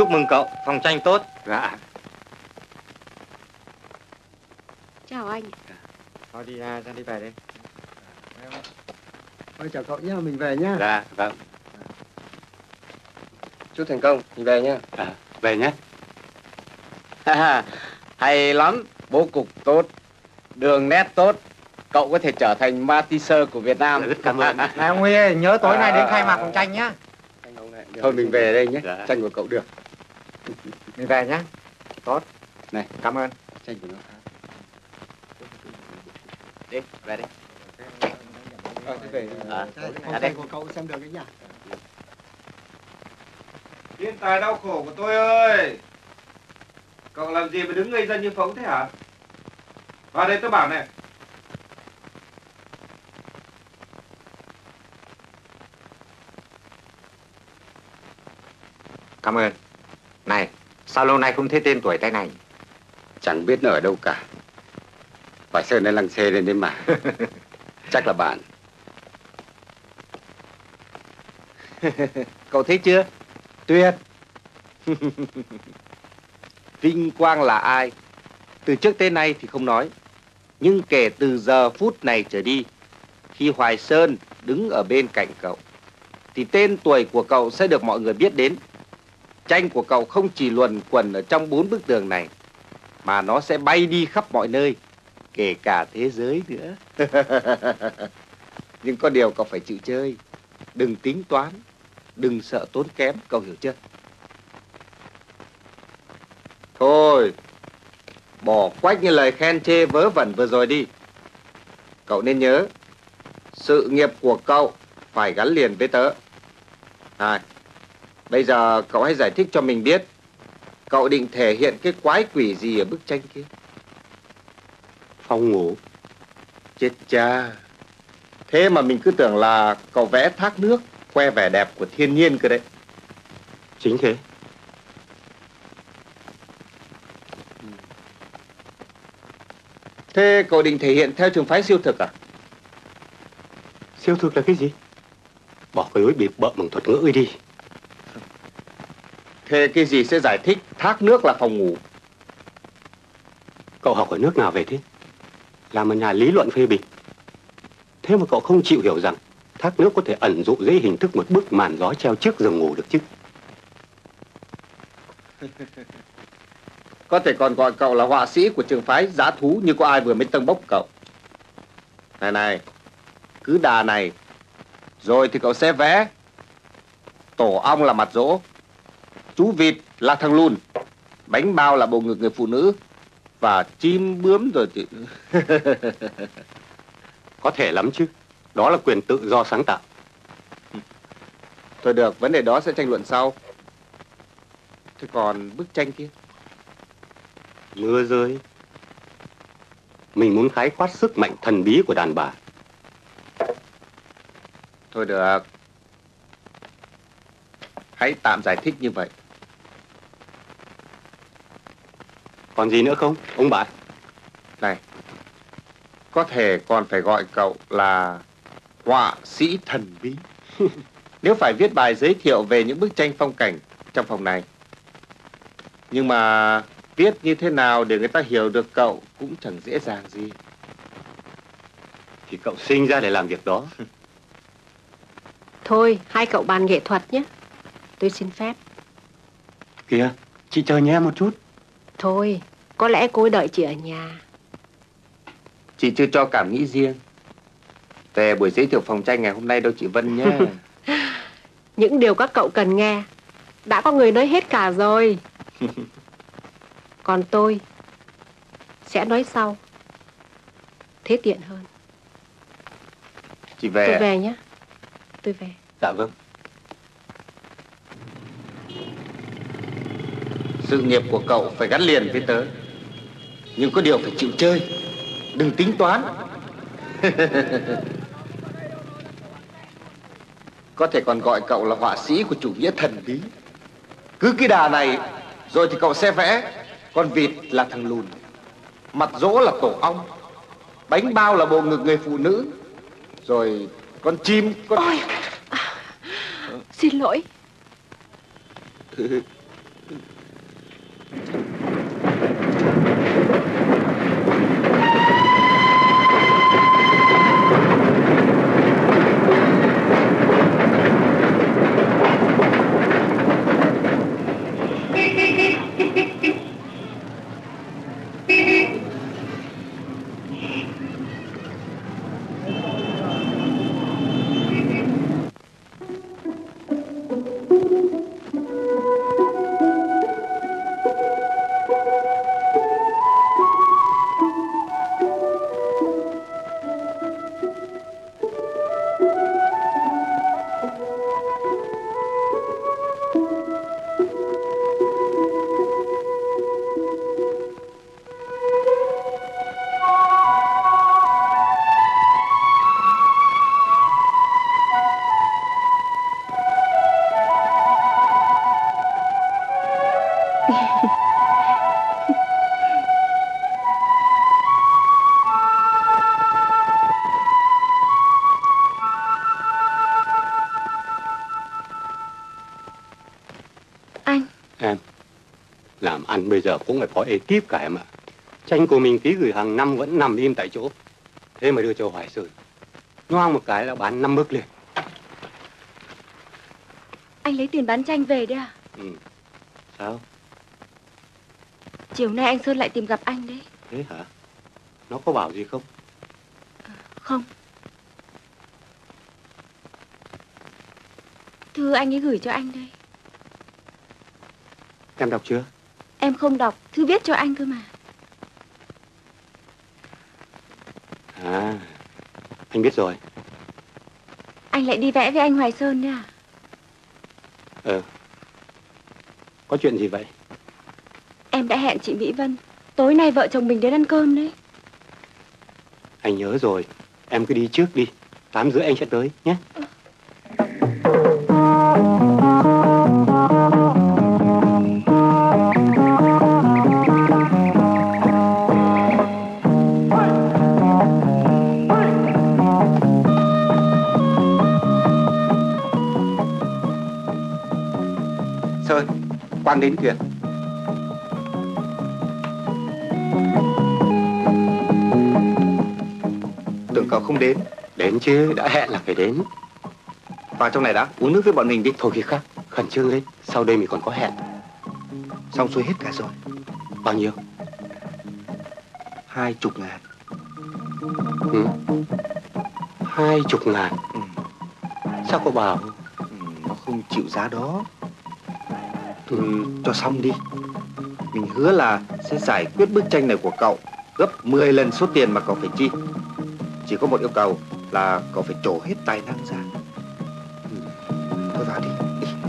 Chúc mừng cậu, phòng tranh tốt. Dạ. Chào anh. Thôi đi ra đi về đi. Thôi chào cậu nhé, mình về nhá. Dạ, vâng. Chúc thành công, mình về nhá. Về nhé. Hay lắm, bố cục tốt, đường nét tốt. Cậu có thể trở thành Matisse của Việt Nam. Rất cảm ơn. Này ông Huy ơi, nhớ tối nay đến khai mạc phòng tranh nhá. Thôi mình về đây nhé, Dạ. tranh của cậu được. Mình về nhá. Tốt. Này, Cảm ơn. tranh của nó. Đi, về đi. Thế về. Ra đây. Của cậu xem được đấy nhỉ? Thiên tài đau khổ của tôi ơi! Cậu làm gì mà đứng ngây ra như phóng thế hả? Vào đây tôi bảo này. Cảm ơn. Này, sao lâu nay không thấy tên tuổi tay này? Chẳng biết nó ở đâu cả. Phải Sơn đã lăng xê lên đấy mà. Chắc là bạn. Cậu thấy chưa? Tuyệt. Vinh quang là ai? Từ trước tới nay thì không nói. Nhưng kể từ giờ phút này trở đi, khi Hoài Sơn đứng ở bên cạnh cậu, thì tên tuổi của cậu sẽ được mọi người biết đến. Tranh của cậu không chỉ luẩn quẩn ở trong 4 bức tường này, mà nó sẽ bay đi khắp mọi nơi, kể cả thế giới nữa. Nhưng có điều cậu phải chịu chơi. Đừng tính toán, đừng sợ tốn kém, cậu hiểu chưa? Thôi, bỏ quách như lời khen chê vớ vẩn vừa rồi đi. Cậu nên nhớ, sự nghiệp của cậu phải gắn liền với tớ. Bây giờ cậu hãy giải thích cho mình biết, cậu định thể hiện cái quái quỷ gì ở bức tranh kia? Phòng ngủ. Chết cha. Thế mà mình cứ tưởng là cậu vẽ thác nước, khoe vẻ đẹp của thiên nhiên cơ đấy. Chính thế. Thế cậu định thể hiện theo trường phái siêu thực à? Siêu thực là cái gì? Bỏ cái lối bịp bợm bằng thuật ngữ ấy đi. Thế cái gì sẽ giải thích thác nước là phòng ngủ? Cậu học ở nước nào về thế? Làm một nhà lý luận phê bình. Thế mà cậu không chịu hiểu rằng thác nước có thể ẩn dụ dưới hình thức một bức màn gió treo trước giường ngủ được chứ? Có thể còn gọi cậu là họa sĩ của trường phái dã thú như có ai vừa mới tâng bốc cậu. Này, cứ đà này, rồi thì cậu sẽ vẽ tổ ong là mặt dỗ, chú vịt là thằng lùn, bánh bao là bộ ngực người phụ nữ, và chim bướm rồi thì... Có thể lắm chứ. Đó là quyền tự do sáng tạo. Thôi được, vấn đề đó sẽ tranh luận sau. Thế còn bức tranh kia? Mưa rơi. Mình muốn khái quát sức mạnh thần bí của đàn bà. Thôi được, hãy tạm giải thích như vậy. Còn gì nữa không, ông bạn? Này, có thể còn phải gọi cậu là họa sĩ thần bí. Nếu phải viết bài giới thiệu về những bức tranh phong cảnh trong phòng này. Nhưng mà viết như thế nào để người ta hiểu được cậu cũng chẳng dễ dàng gì. Thì cậu sinh ra để làm việc đó. Thôi, hai cậu bàn nghệ thuật nhé. Tôi xin phép. Kìa, chị chờ nhé một chút. Thôi, có lẽ cô ấy đợi chị ở nhà. Chị chưa cho cảm nghĩ riêng về buổi giới thiệu phòng tranh ngày hôm nay đâu chị Vân nhé. Những điều các cậu cần nghe đã có người nói hết cả rồi. Còn tôi sẽ nói sau, thế tiện hơn. Chị về. Tôi về nhé. Tôi về. Dạ vâng. Sự nghiệp của cậu phải gắn liền với tớ. Nhưng có điều phải chịu chơi, đừng tính toán. Có thể còn gọi cậu là họa sĩ của chủ nghĩa thần bí. Cứ cái đà này, rồi thì cậu sẽ vẽ con vịt là thằng lùn, mặt dỗ là tổ ong, bánh bao là bộ ngực người phụ nữ, rồi con chim con... Ôi, xin lỗi. Làm ăn bây giờ cũng phải có ekip cả em ạ. Tranh của mình ký gửi hàng năm vẫn nằm im tại chỗ. Thế mà đưa cho Hoài Sơn, nhoang một cái là bán 5 bức liền. Anh lấy tiền bán tranh về đấy à? Ừ. Sao? Chiều nay anh Sơn lại tìm gặp anh đấy. Thế hả? Nó có bảo gì không? Không. Thư anh ấy gửi cho anh đây. Em đọc chưa? Em không đọc, Thư viết cho anh cơ mà. À, anh biết rồi. Anh lại đi vẽ với anh Hoài Sơn đấy à? Có chuyện gì vậy? Em đã hẹn chị Mỹ Vân, tối nay vợ chồng mình đến ăn cơm đấy. Anh nhớ rồi, em cứ đi trước đi, 8:30 anh sẽ tới nhé. Sơn, Quang đến kìa. Tưởng cậu không đến. Đến chứ, đã hẹn là phải đến. Vào trong này đã, uống nước với bọn mình đi. Thôi khi khác, khẩn trương lên, sau đây mình còn có hẹn. Xong xuôi hết cả rồi. Bao nhiêu? 20.000. 20.000. Sao cậu bảo? Nó không chịu giá đó. Cho xong đi. Mình hứa là sẽ giải quyết bức tranh này của cậu gấp 10 lần số tiền mà cậu phải chi. Chỉ có một yêu cầu là cậu phải trổ hết tài năng ra. Thôi vào đi.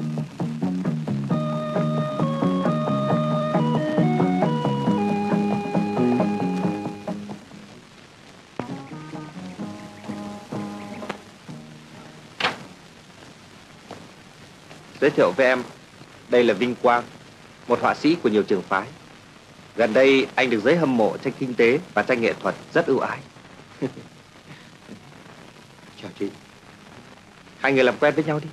Giới thiệu với em, đây là Vinh Quang, một họa sĩ của nhiều trường phái. Gần đây anh được giới hâm mộ tranh kinh tế và tranh nghệ thuật rất ưu ái. Chào chị. Hai người làm quen với nhau đi.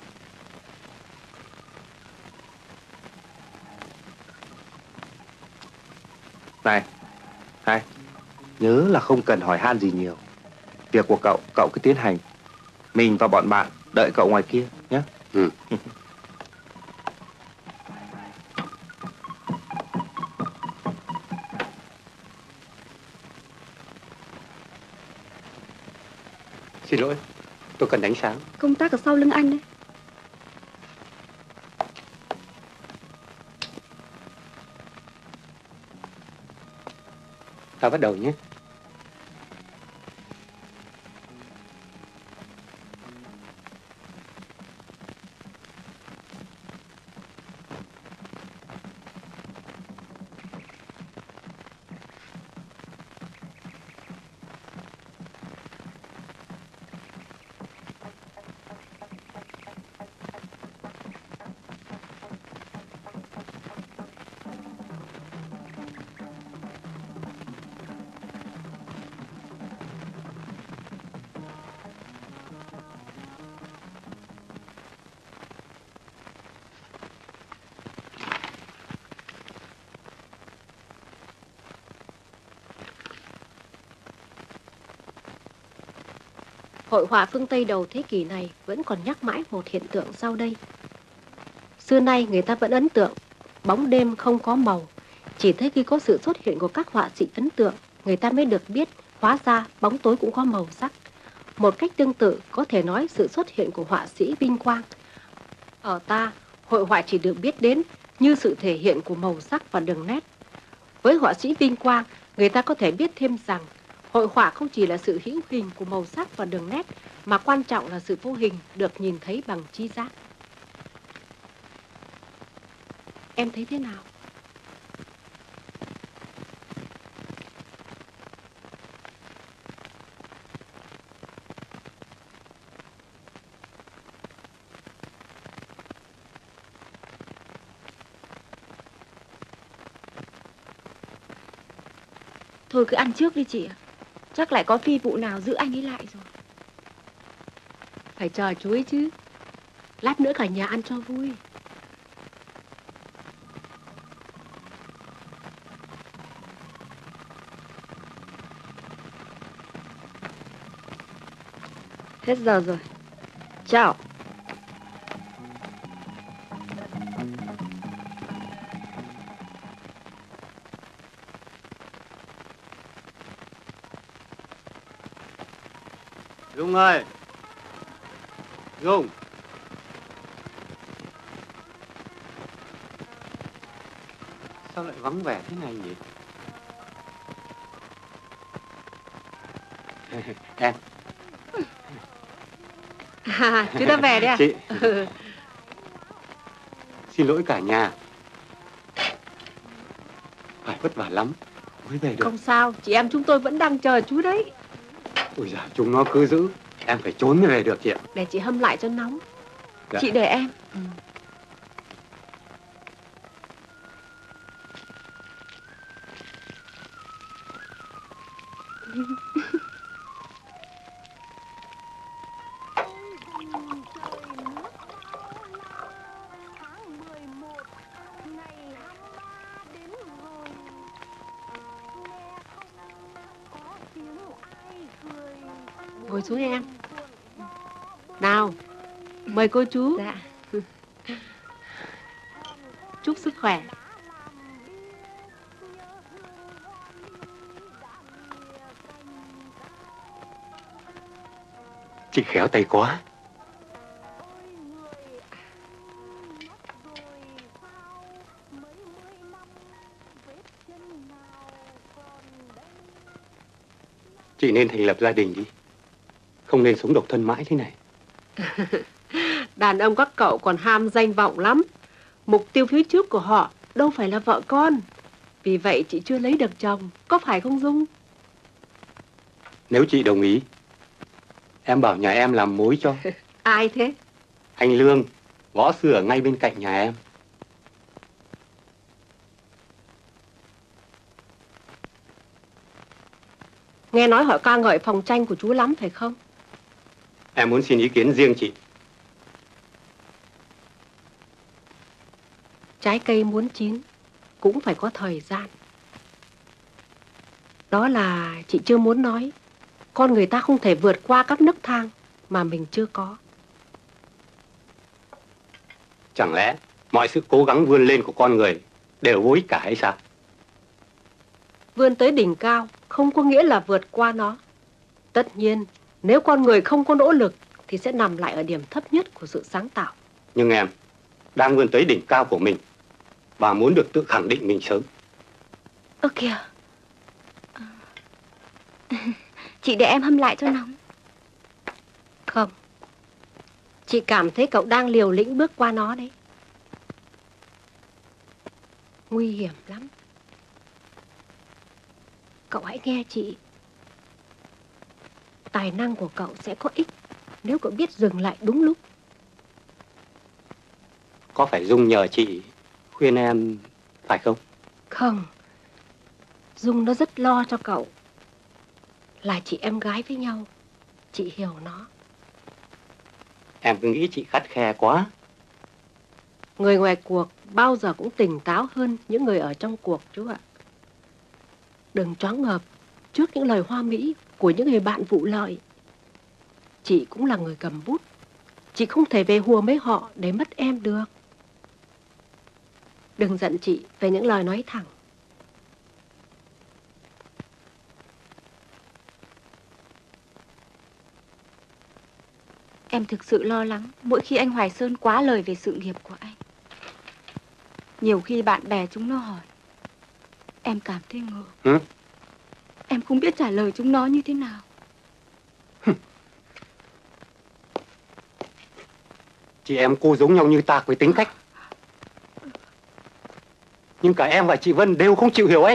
Này, nhớ là không cần hỏi han gì nhiều. Việc của cậu cứ tiến hành. Mình và bọn bạn đợi cậu ngoài kia nhé. Xin lỗi, tôi cần ánh sáng. Công tác ở sau lưng anh đấy. Ta bắt đầu nhé. Hội họa phương Tây đầu thế kỷ này vẫn còn nhắc mãi một hiện tượng sau đây. Xưa nay người ta vẫn ấn tượng bóng đêm không có màu. Chỉ thấy khi có sự xuất hiện của các họa sĩ ấn tượng, người ta mới được biết hóa ra bóng tối cũng có màu sắc. Một cách tương tự có thể nói sự xuất hiện của họa sĩ Vinh Quang. Ở ta, hội họa chỉ được biết đến như sự thể hiện của màu sắc và đường nét. Với họa sĩ Vinh Quang, người ta có thể biết thêm rằng hội họa không chỉ là sự hữu hình của màu sắc và đường nét, mà quan trọng là sự vô hình được nhìn thấy bằng tri giác. Em thấy thế nào? Thôi cứ ăn trước đi chị ạ. Chắc lại có phi vụ nào giữ anh ấy lại rồi. Phải chờ chú ấy chứ. Lát nữa cả nhà ăn cho vui. Hết giờ rồi. Chào. Dung ơi! Dung! Sao lại vắng vẻ thế này nhỉ? Em! Chú đã về đấy à? Chị! Xin lỗi cả nhà. Phải vất vả lắm mới về được. Không sao, chị em chúng tôi vẫn đang chờ chú đấy. Ôi giời, chúng nó cứ giữ. Em phải trốn mới về được chị ạ. Để chị hâm lại cho nóng. Dạ. Chị để em. Ngồi xuống em. Nào, mời cô chú. Dạ. Chúc sức khỏe. Chị khéo tay quá. Chị nên thành lập gia đình đi. Không nên sống độc thân mãi thế này. Đàn ông các cậu còn ham danh vọng lắm. Mục tiêu phía trước của họ đâu phải là vợ con. Vì vậy chị chưa lấy được chồng. Có phải không Dung? Nếu chị đồng ý, em bảo nhà em làm mối cho. Ai thế? Anh Lương, võ sư ở ngay bên cạnh nhà em. Nghe nói họ ca ngợi phòng tranh của chú lắm phải không? Em muốn xin ý kiến riêng chị. Trái cây muốn chín cũng phải có thời gian. Đó là chị chưa muốn nói. Con người ta không thể vượt qua các nấc thang mà mình chưa có. Chẳng lẽ mọi sự cố gắng vươn lên của con người đều vô ích cả hay sao? Vươn tới đỉnh cao không có nghĩa là vượt qua nó. Tất nhiên, nếu con người không có nỗ lực thì sẽ nằm lại ở điểm thấp nhất của sự sáng tạo. Nhưng em đang vươn tới đỉnh cao của mình và muốn được tự khẳng định mình sớm. Ơ kìa. Chị để em hâm lại cho nóng. Không. Chị cảm thấy cậu đang liều lĩnh bước qua nó đấy. Nguy hiểm lắm. Cậu hãy nghe chị. Tài năng của cậu sẽ có ích nếu cậu biết dừng lại đúng lúc. Có phải Dung nhờ chị khuyên em phải không? Không. Dung nó rất lo cho cậu. Là chị em gái với nhau. Chị hiểu nó. Em cứ nghĩ chị khắt khe quá. Người ngoài cuộc bao giờ cũng tỉnh táo hơn những người ở trong cuộc chú ạ. Đừng choáng ngợp trước những lời hoa mỹ của những người bạn vụ lợi. Chị cũng là người cầm bút. Chị không thể về hùa mấy họ để mất em được. Đừng giận chị về những lời nói thẳng. Em thực sự lo lắng mỗi khi anh Hoài Sơn quá lời về sự nghiệp của anh. Nhiều khi bạn bè chúng nó hỏi, em cảm thấy ngờ. Em không biết trả lời chúng nó như thế nào. Chị em cô giống nhau như ta với tính cách. Nhưng cả em và chị Vân đều không chịu hiểu anh.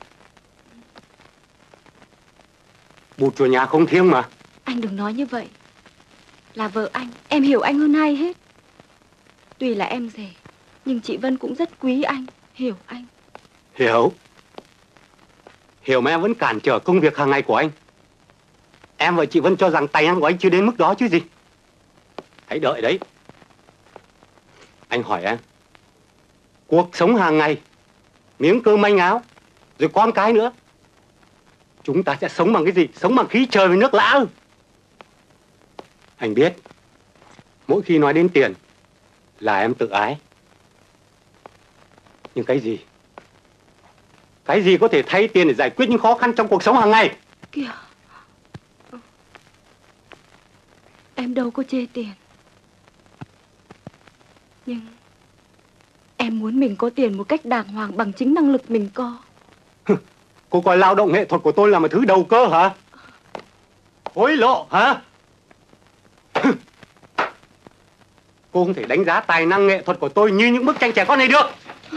Bụt chùa nhà không thiêng mà. Anh đừng nói như vậy. Là vợ anh, em hiểu anh hơn ai hết. Tuy là em rể, nhưng chị Vân cũng rất quý anh, hiểu anh. Hiểu. Hiểu mà em vẫn cản trở công việc hàng ngày của anh. Em và chị Vân cho rằng tài năng của anh chưa đến mức đó chứ gì. Hãy đợi đấy. Anh hỏi em, cuộc sống hàng ngày, miếng cơm manh áo, rồi con cái nữa, chúng ta sẽ sống bằng cái gì? Sống bằng khí trời và nước lã ư? Anh biết, mỗi khi nói đến tiền là em tự ái. Nhưng cái gì? Cái gì có thể thay tiền để giải quyết những khó khăn trong cuộc sống hàng ngày? Kìa, em đâu có chê tiền. Nhưng em muốn mình có tiền một cách đàng hoàng bằng chính năng lực mình có. Cô coi lao động nghệ thuật của tôi là một thứ đầu cơ hả? Hối lộ hả? Cô không thể đánh giá tài năng nghệ thuật của tôi như những bức tranh trẻ con này được.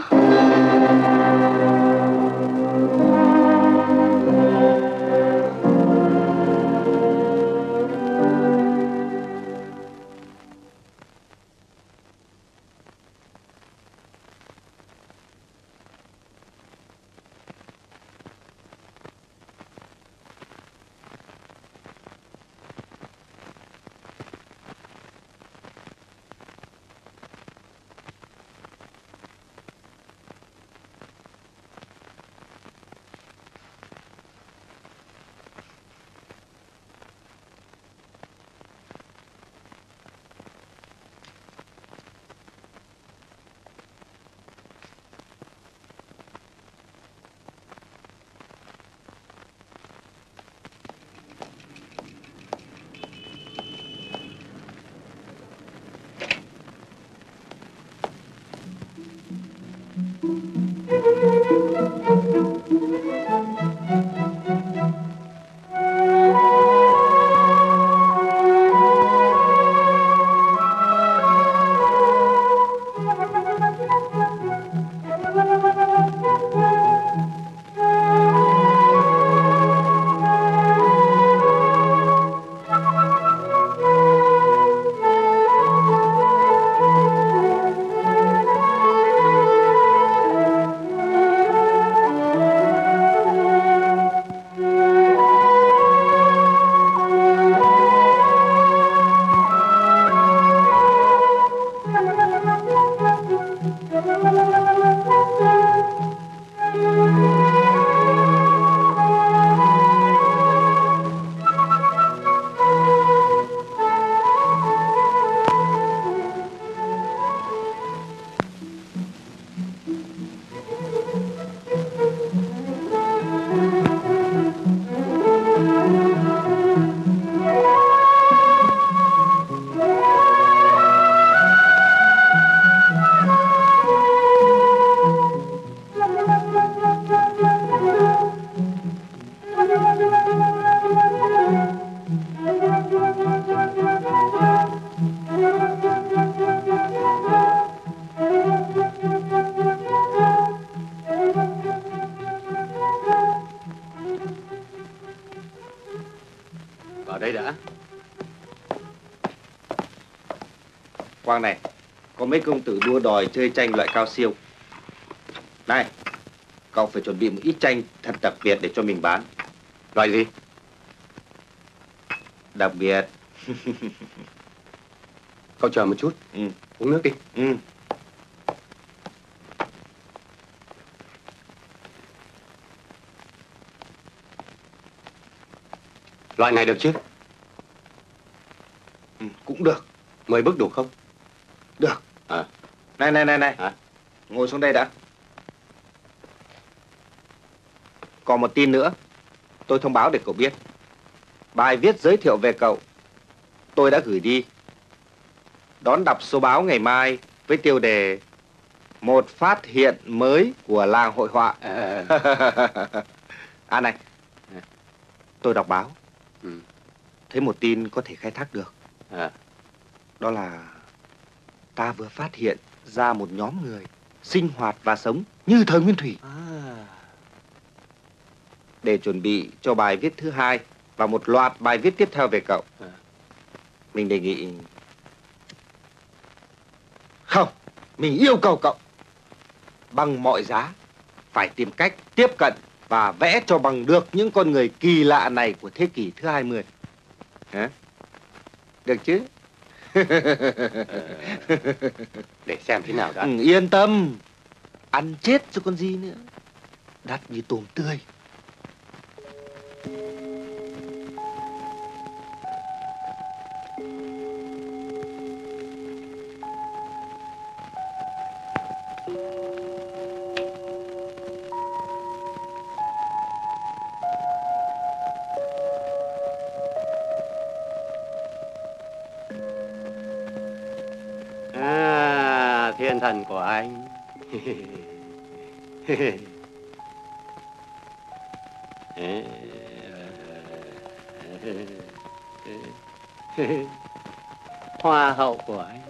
Ở đây đã. Quang này, có mấy công tử đua đòi chơi tranh loại cao siêu. Này, cậu phải chuẩn bị một ít tranh thật đặc biệt để cho mình bán. Loại gì? Đặc biệt. Cậu chờ một chút. Uống nước đi. Loại này được chứ? Cũng được. 10 bức đủ không? Được. Này. Hả? Ngồi xuống đây đã. Còn một tin nữa, tôi thông báo để cậu biết. Bài viết giới thiệu về cậu, tôi đã gửi đi. Đón đọc số báo ngày mai với tiêu đề một phát hiện mới của làng hội họa. À này, tôi đọc báo. Thấy một tin có thể khai thác được. Đó là ta vừa phát hiện ra một nhóm người sinh hoạt và sống như thời nguyên thủy. Để chuẩn bị cho bài viết thứ hai và một loạt bài viết tiếp theo về cậu, mình đề nghị... Không, mình yêu cầu cậu bằng mọi giá phải tìm cách tiếp cận và vẽ cho bằng được những con người kỳ lạ này của thế kỷ thứ 20. Hả? Được chứ? Để xem thế nào đã. Yên tâm, ăn chết cho con gì nữa, đắt như tôm tươi. Thiên thần của anh. Hoa hậu của anh.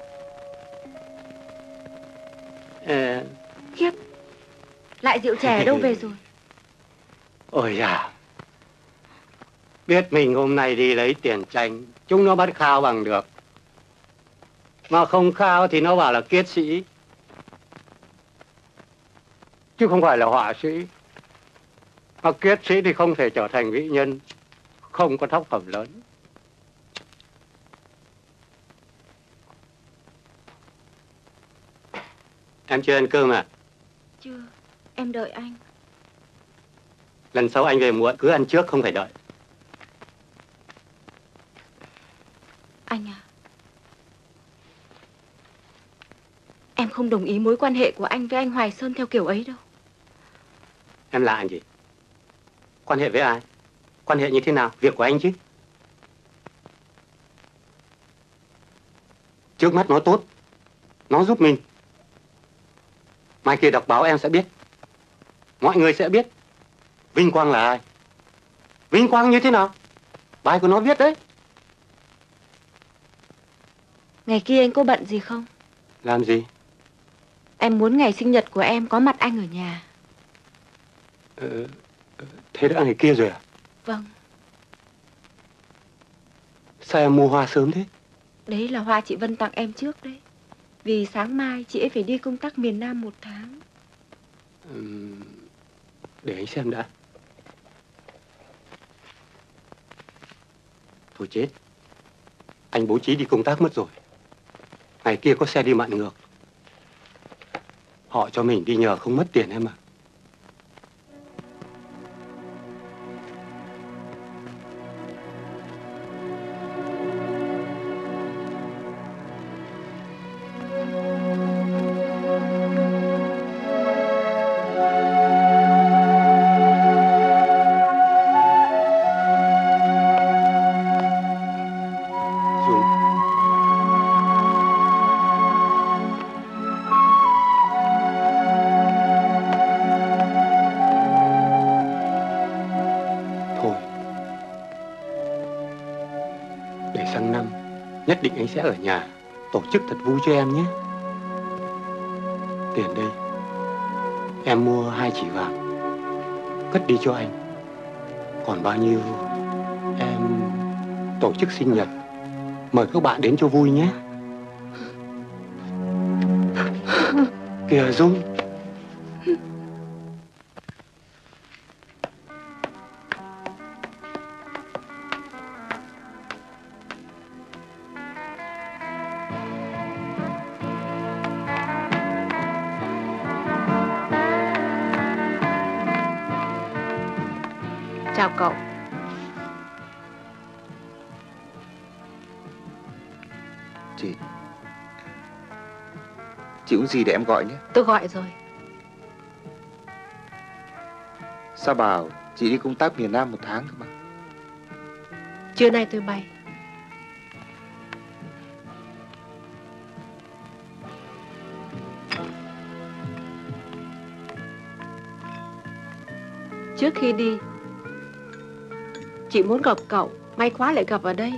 Khiếp, lại rượu chè đâu về rồi? Ôi da, biết mình hôm nay đi lấy tiền tranh, chúng nó bắt khao bằng được. Mà không khao thì nó bảo là kiết sĩ, chứ không phải là họa sĩ. Mà kiết sĩ thì không thể trở thành vĩ nhân, không có tác phẩm lớn. Em chưa ăn cơm à? Chưa, em đợi anh. Lần sau anh về muộn cứ ăn trước, không phải đợi. Anh à, em không đồng ý mối quan hệ của anh với anh Hoài Sơn theo kiểu ấy đâu. Em là anh gì? Quan hệ với ai? Quan hệ như thế nào? Việc của anh chứ. Trước mắt nó tốt, nó giúp mình. Mai kia đọc báo em sẽ biết, mọi người sẽ biết Vinh Quang là ai. Vinh Quang như thế nào? Bài của nó viết đấy. Ngày kia anh có bận gì không? Làm gì? Em muốn ngày sinh nhật của em có mặt anh ở nhà. Thế đã ngày kia rồi à? Vâng. Sao em mua hoa sớm thế? Đấy là hoa chị Vân tặng em trước đấy. Vì sáng mai chị ấy phải đi công tác miền Nam 1 tháng. Để anh xem đã. Thôi chết, anh bố trí đi công tác mất rồi. Ngày kia có xe đi mạn ngược, họ cho mình đi nhờ không mất tiền em ạ. Nhất định anh sẽ ở nhà tổ chức thật vui cho em nhé. Tiền đây, em mua 2 chỉ vàng cất đi cho anh. Còn bao nhiêu em tổ chức sinh nhật, mời các bạn đến cho vui nhé. Kìa Dung. Chào cậu. Chị uống gì để em gọi nhé. Tôi gọi rồi. Sao bảo chị đi công tác miền Nam 1 tháng cơ mà. Trưa nay tôi bay. Trước khi đi, chị muốn gặp cậu. May quá lại gặp ở đây.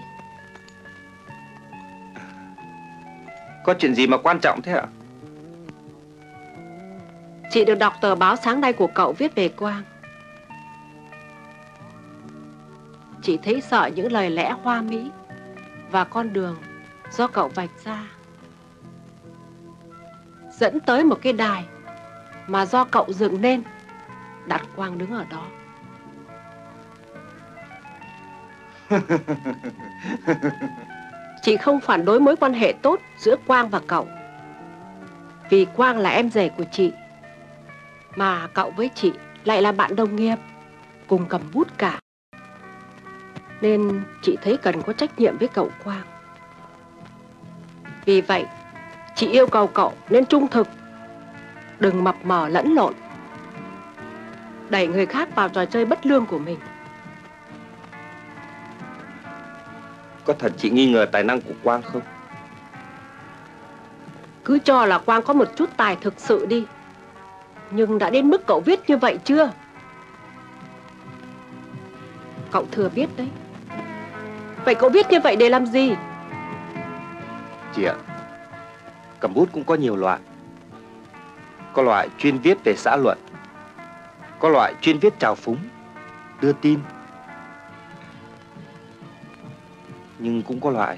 Có chuyện gì mà quan trọng thế ạ? Chị được đọc tờ báo sáng nay của cậu viết về Quang. Chị thấy sợ những lời lẽ hoa mỹ và con đường do cậu vạch ra dẫn tới một cái đài mà do cậu dựng nên, đặt Quang đứng ở đó. Chị không phản đối mối quan hệ tốt giữa Quang và cậu, vì Quang là em rể của chị, mà cậu với chị lại là bạn đồng nghiệp, cùng cầm bút cả. Nên chị thấy cần có trách nhiệm với cậu Quang. Vì vậy, chị yêu cầu cậu nên trung thực, đừng mập mờ lẫn lộn, đẩy người khác vào trò chơi bất lương của mình. Có thật chị nghi ngờ tài năng của Quang không? Cứ cho là Quang có một chút tài thực sự đi, nhưng đã đến mức cậu viết như vậy chưa? Cậu thừa biết đấy. Vậy cậu viết như vậy để làm gì? Chị ạ, cầm bút cũng có nhiều loại. Có loại chuyên viết về xã luận, có loại chuyên viết trào phúng, đưa tin. Nhưng cũng có loại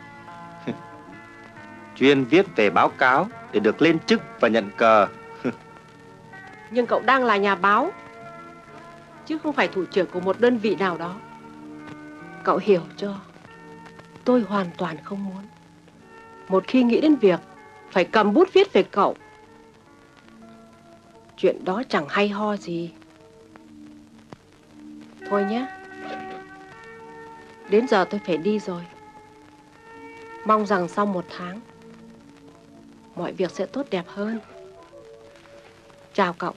chuyên viết về báo cáo để được lên chức và nhận cờ. Nhưng cậu đang là nhà báo, chứ không phải thủ trưởng của một đơn vị nào đó. Cậu hiểu cho. Tôi hoàn toàn không muốn một khi nghĩ đến việc phải cầm bút viết về cậu. Chuyện đó chẳng hay ho gì. Thôi nhé, đến giờ tôi phải đi rồi. Mong rằng sau 1 tháng mọi việc sẽ tốt đẹp hơn. Chào cậu.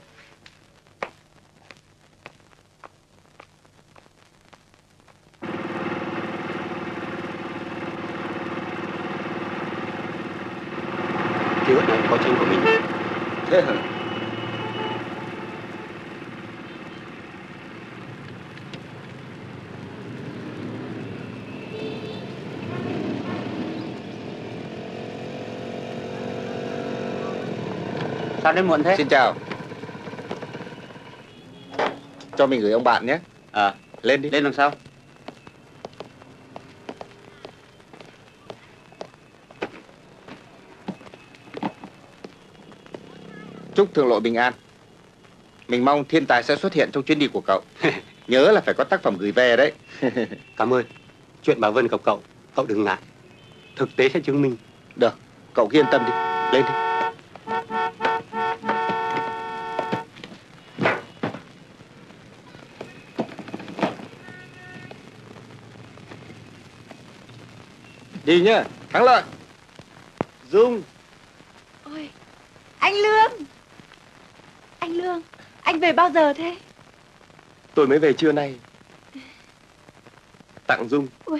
Kế hoạch này có chân của mình. Thế hả? Sao đến muộn thế? Xin chào. Cho mình gửi ông bạn nhé. Lên đi. Lên làm sao? Chúc Thượng Lộ bình an. Mình mong thiên tài sẽ xuất hiện trong chuyến đi của cậu. Nhớ là phải có tác phẩm gửi về đấy. Cảm ơn. Chuyện bà Vân gặp cậu, cậu đừng ngại. Thực tế sẽ chứng minh. Được, cậu cứ yên tâm đi. Lên đi. Đi nhá, thắng lợi. Dung. Ôi, anh Lương. Anh Lương, anh về bao giờ thế? Tôi mới về trưa nay. Tặng Dung. Ôi,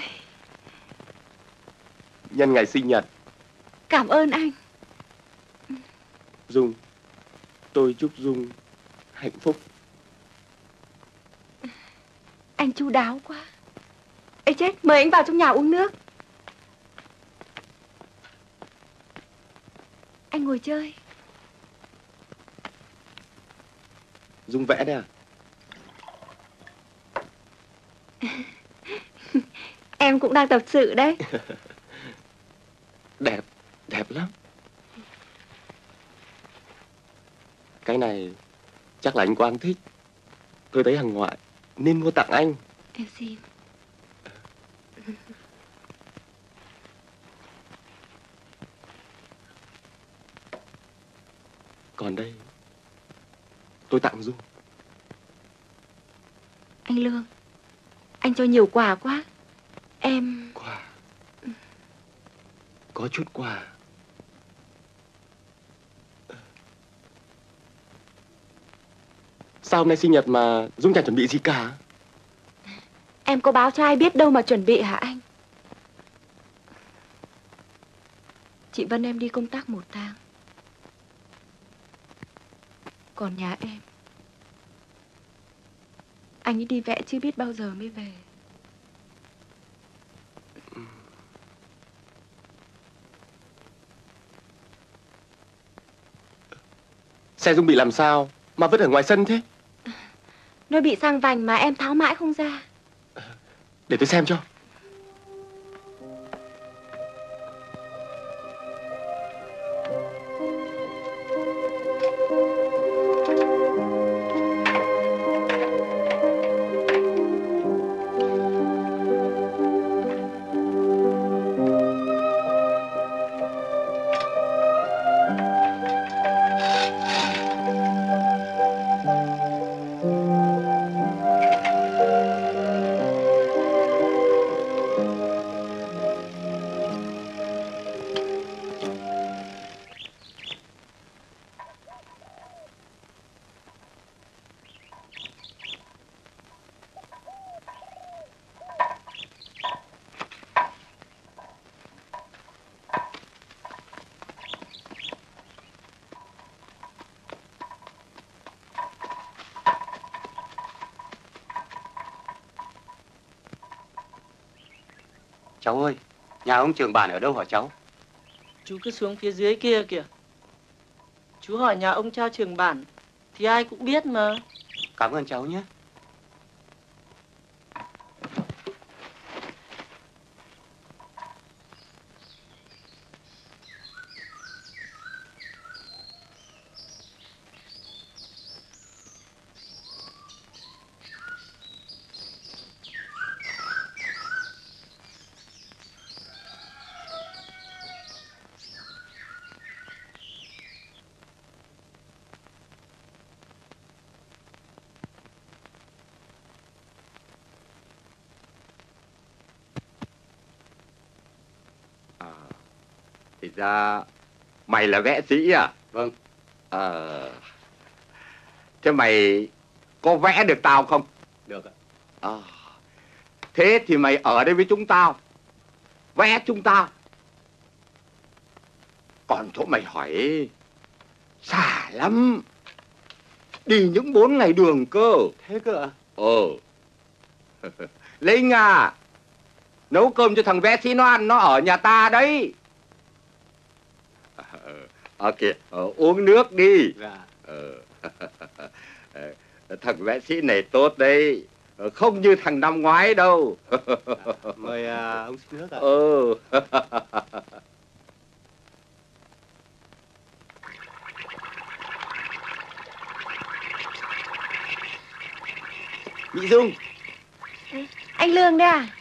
Nhân ngày sinh nhật. cảm ơn anh. Dung, tôi chúc Dung hạnh phúc. Anh chu đáo quá. Ê chết, mời anh vào trong nhà uống nước. Anh ngồi chơi. Dung vẽ đấy à? Em cũng đang tập sự đấy. Đẹp, đẹp lắm. Cái này chắc là anh Quang thích. Tôi thấy hàng ngoại nên mua tặng anh. Em xin. Còn đây tôi tặng Dung. Anh Lương, anh cho nhiều quà quá. Em... Quà. có chút quà. Sao hôm nay sinh nhật mà Dung chẳng chuẩn bị gì cả? Em có báo cho ai biết đâu mà chuẩn bị hả anh? Chị Vân em đi công tác 1 tháng. Còn nhà em, anh ấy đi vẽ chưa biết bao giờ mới về. Xe Dung bị làm sao mà vứt ở ngoài sân thế? Nó bị sang vành mà em tháo mãi không ra. Để tôi xem cho. Cháu ơi, nhà ông trưởng bản ở đâu hả cháu? Chú cứ xuống phía dưới kia kìa. Chú hỏi nhà ông Trao trưởng bản thì ai cũng biết mà. Cảm ơn cháu nhé. Thì ra mày là vẽ sĩ à? Vâng. Thế mày có vẽ được tao không? Được ạ. Thế thì mày ở đây với chúng tao, vẽ chúng tao. Còn chỗ mày hỏi xa lắm, đi những 4 ngày đường cơ. Thế cơ ạ? Linh à, nấu cơm cho thằng vẽ sĩ nó ăn, nó ở nhà ta đấy. Kìa, uống nước đi. Dạ. Thằng vẽ sĩ này tốt đấy, không như thằng năm ngoái đâu. Mời ông xin nước ạ. Mỹ Dung. Anh Lương đấy à?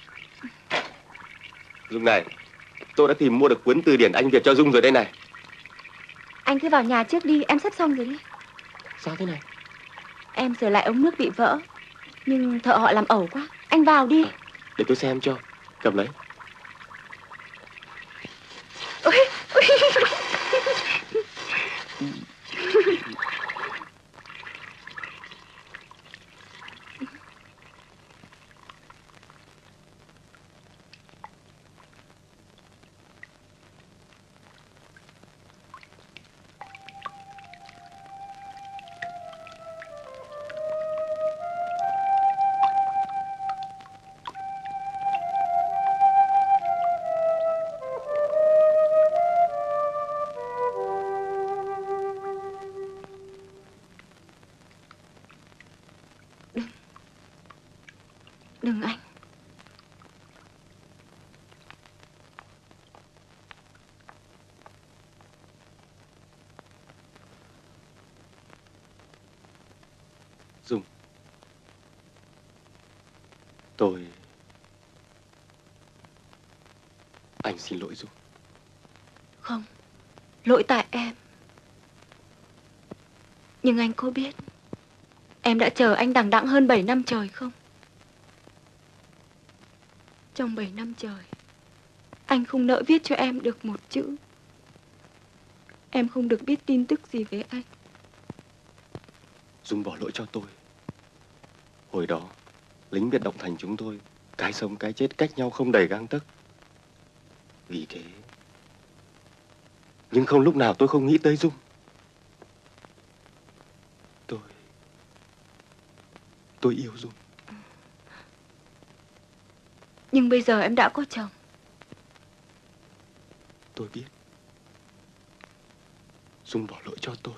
Dung này, tôi đã tìm mua được cuốn từ điển Anh Việt cho Dung rồi đây này. Anh cứ vào nhà trước đi, em sắp xong rồi đấy. Sao thế này? Em sửa lại ống nước bị vỡ, nhưng thợ họ làm ẩu quá. Anh vào đi. Để tôi xem cho. Cầm lấy. Ôi. Đừng anh. Dung, anh xin lỗi Dung. Không, lỗi tại em. Nhưng anh có biết em đã chờ anh đằng đẵng hơn 7 năm trời không? Trong 7 năm trời anh không nỡ viết cho em được một chữ. Em không được biết tin tức gì về anh. Dung bỏ lỗi cho tôi. Hồi đó, lính biệt động thành chúng tôi, cái sống cái chết cách nhau không đầy gang tấc. Vì thế... Nhưng không lúc nào tôi không nghĩ tới Dung. Tôi yêu Dung. Nhưng bây giờ em đã có chồng. Tôi biết. Dung bỏ lỗi cho tôi.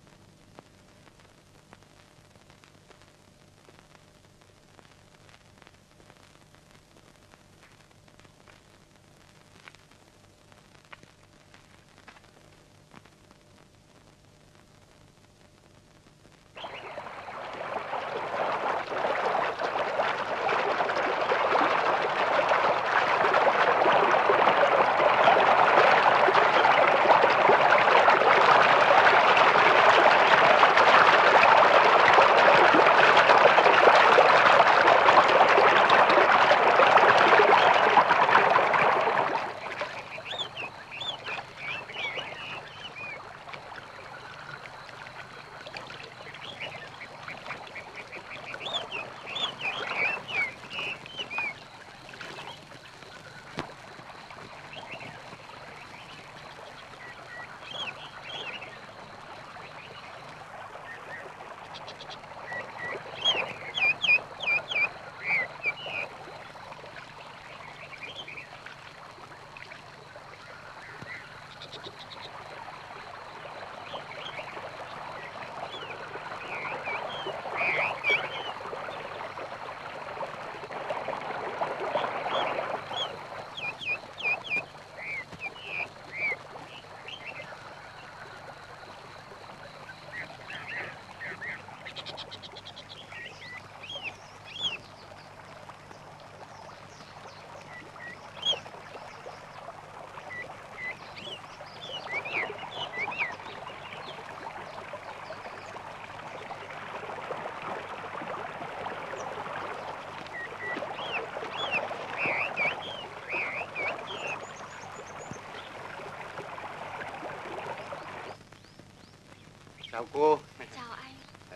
Chào cô. Chào anh.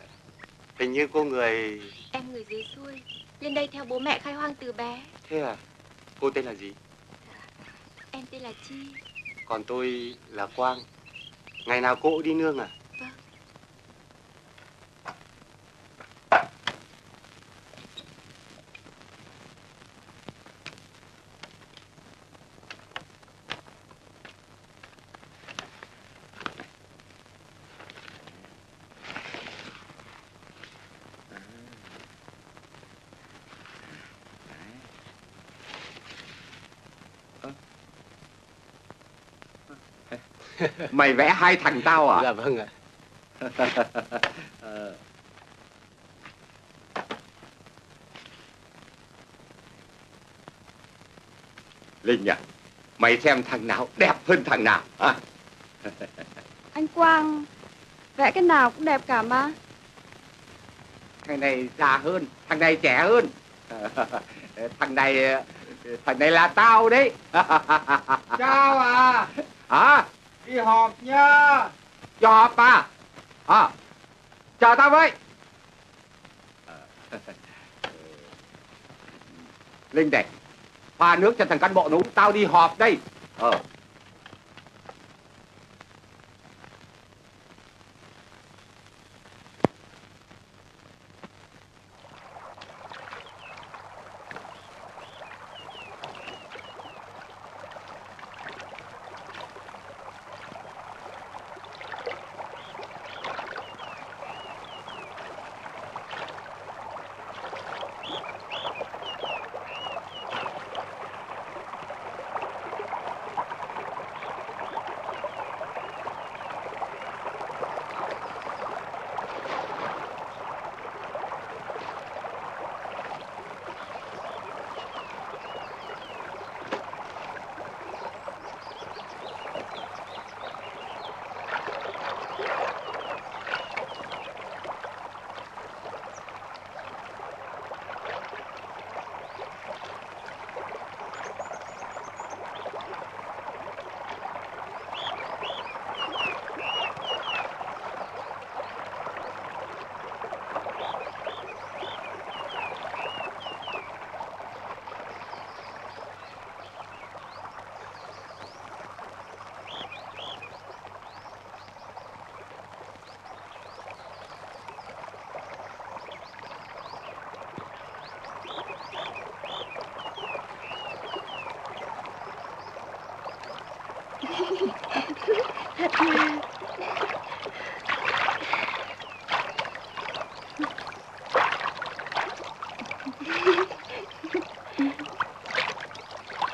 Hình như cô người... Em người dưới xuôi, lên đây theo bố mẹ khai hoang từ bé. Thế à? Cô tên là gì? Em tên là Chi. Còn tôi là Quang. Ngày nào cô cũng đi nương à? Vâng. Mày vẽ hai thằng tao à? Dạ vâng ạ. Linh à, mày xem thằng nào đẹp hơn thằng nào à? Anh Quang, vẽ cái nào cũng đẹp cả mà. Thằng này già hơn, thằng này trẻ hơn. Thằng này là tao đấy. Chào à. Hả? Đi họp nhá. Cho họp à? Chờ tao với. Linh này, pha nước cho thằng cán bộ nó uống, tao đi họp đây.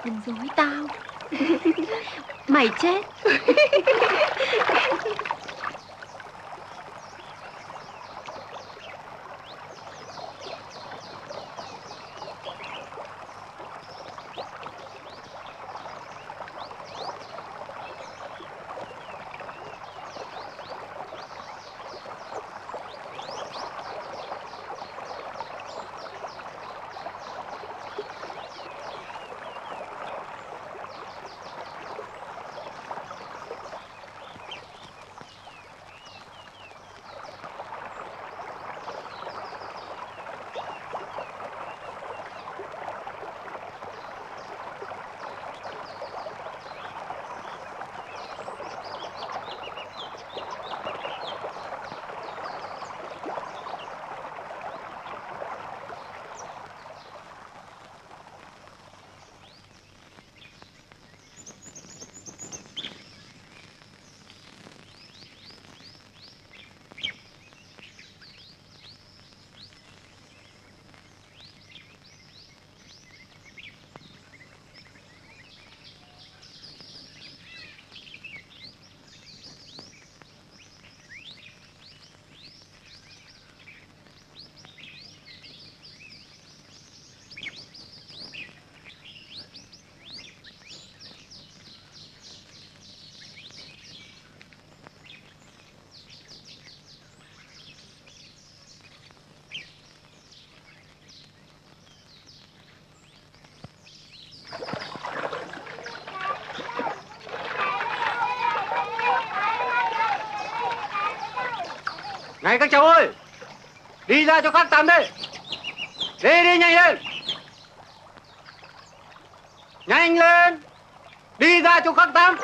Đừng dối tao. Mày chết. Này các cháu ơi, đi ra cho khác tắm đi. Đi nhanh lên. Nhanh lên. Đi ra cho khác tắm.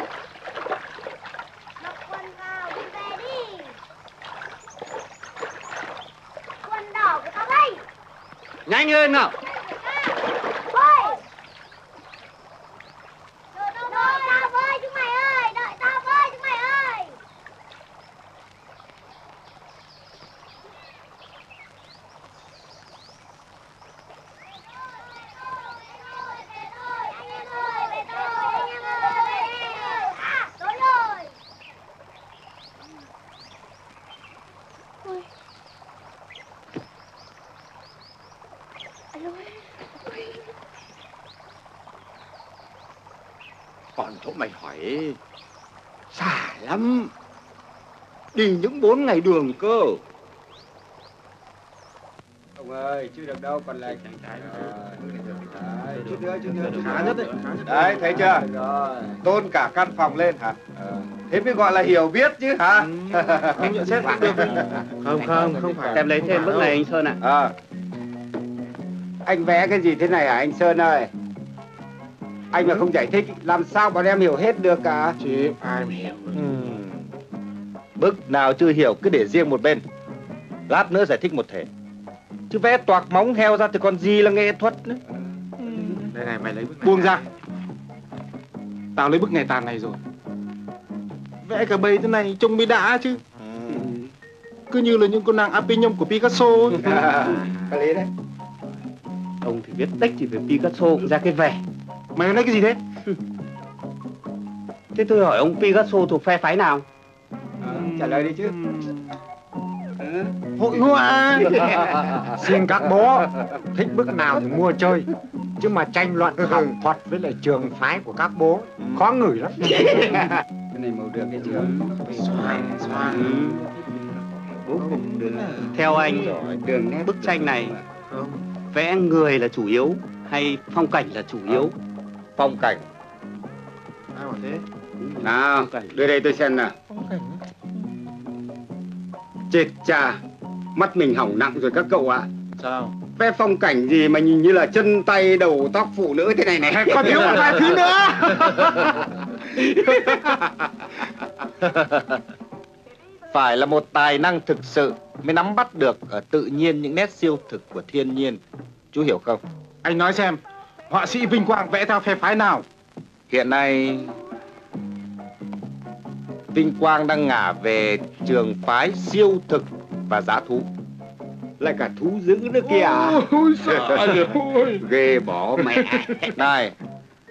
Mặc quần vào đi về đi. Quần đỏ của tao đây. Nhanh lên nào. Ôi. Đợi tao với chúng mày ơi, đợi tao với chúng mày ơi. Còn chỗ mày hỏi xa lắm. Đi những 4 ngày đường cơ. Ông ơi, chưa được đâu, còn lại chút nữa khá nhất đấy. Đấy, thấy chưa? Tôn cả căn phòng lên hả? Thế mới gọi là hiểu biết chứ hả? Không nhận xét được. Không phải. Em lấy thêm bức này anh Sơn ạ. Anh vẽ cái gì thế này hả anh Sơn ơi? Anh mà không giải thích làm sao bọn em hiểu hết được cả. Chứ ai mà hiểu. Bức nào chưa hiểu cứ để riêng một bên. Lát nữa giải thích một thể. Chứ vẽ toạc móng heo ra thì còn gì là nghệ thuật nữa. Đây này, mày lấy bức này. Buông ra. Tao lấy bức ngày tàn này rồi. Vẽ cả bầy thế này trông mới đã chứ. Cứ như là những con nàng Appignum của Picasso ấy. Có lý đấy. Ông thì viết tích chỉ về Picasso cũng ra cái vẻ. Mày nói cái gì thế? Thế tôi hỏi ông Picasso thuộc phe phái nào? Trả lời đi chứ. Hội họa. Xin các bố, thích bức nào thì mua chơi. Chứ mà tranh luận học thuật với lại trường phái của các bố khó ngửi lắm. Cái này màu được cái trường. Bố cùng được. Theo anh, đường nét bức tranh này vẽ người là chủ yếu hay phong cảnh là chủ yếu? Phong cảnh. Ai bảo thế? Nào, đưa đây tôi xem nào. Chết cha, mắt mình hỏng nặng rồi các cậu ạ. Sao? Vẽ phong cảnh gì mà nhìn như là chân tay đầu tóc phụ nữ thế này này. Còn thiếu một vài thứ nữa. Phải là một tài năng thực sự mới nắm bắt được ở tự nhiên những nét siêu thực của thiên nhiên. Chú hiểu không? Anh nói xem, họa sĩ Vinh Quang vẽ theo phe phái nào? Hiện nay Vinh Quang đang ngả về trường phái siêu thực và dã thú. Lại cả thú dữ nữa kìa. Ôi, ghê bỏ mẹ. Này,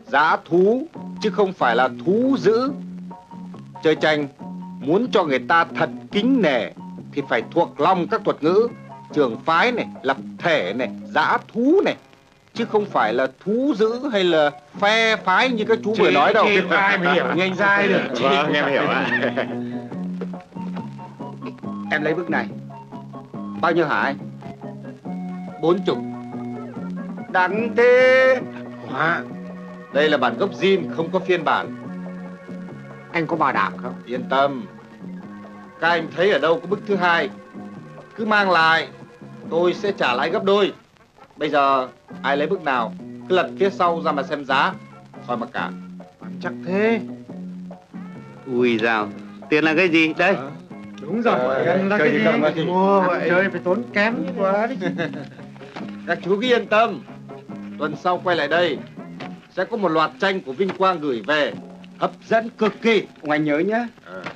dã thú chứ không phải là thú dữ. Chơi tranh muốn cho người ta thật kính nể thì phải thuộc lòng các thuật ngữ trường phái này, lập thể này, dã thú này, chứ không phải là thú dữ hay là phe phái như các chú vừa nói đâu. Ai mà hiểu như anh Giai được. Vâng, em hiểu ạ. Em lấy bức này. Bao nhiêu hả anh? 40. Đặng thế. Quá. Đây là bản gốc zin, không có phiên bản. Anh có bảo đảm không? Yên tâm. Các anh thấy ở đâu có bức thứ hai, cứ mang lại, tôi sẽ trả lại gấp đôi. Bây giờ ai lấy bức nào cứ lật phía sau ra mà xem giá, thôi mà cả. Chắc thế. Ui dào, tiền là cái gì? Đây. Đúng rồi, là cái gì mua vậy? Chơi phải tốn kém quá đấy. Các chú cứ yên tâm, tuần sau quay lại đây sẽ có một loạt tranh của Vinh Quang gửi về, hấp dẫn cực kỳ. Ông anh nhớ nhá.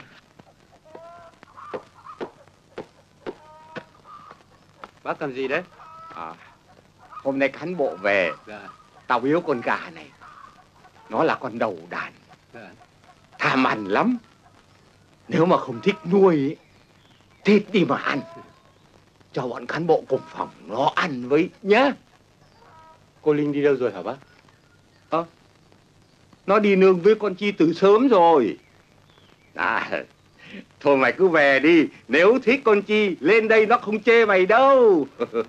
Bác làm gì đấy? Hôm nay cán bộ về, tao biếu con gà này. Nó là con đầu đàn, tham ăn lắm. Nếu mà không thích nuôi ấy, thịt đi mà ăn. Cho bọn cán bộ cùng phòng nó ăn với nhá. Cô Linh đi đâu rồi hả bác? Nó đi nương với con Chi từ sớm rồi. Thôi mày cứ về đi. Nếu thích con Chi, lên đây nó không chê mày đâu.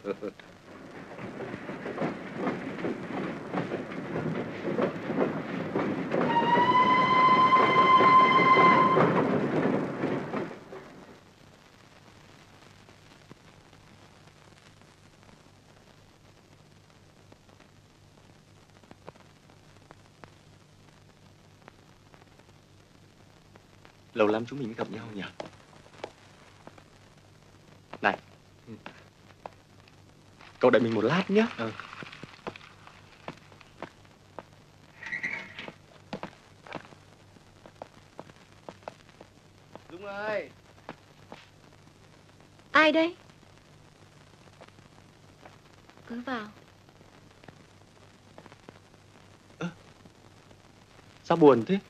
Lâu lắm chúng mình mới gặp nhau nhỉ? Này, cậu đợi mình một lát nhé. Dung ơi. Ai đây? Cứ vào. Sao buồn thế?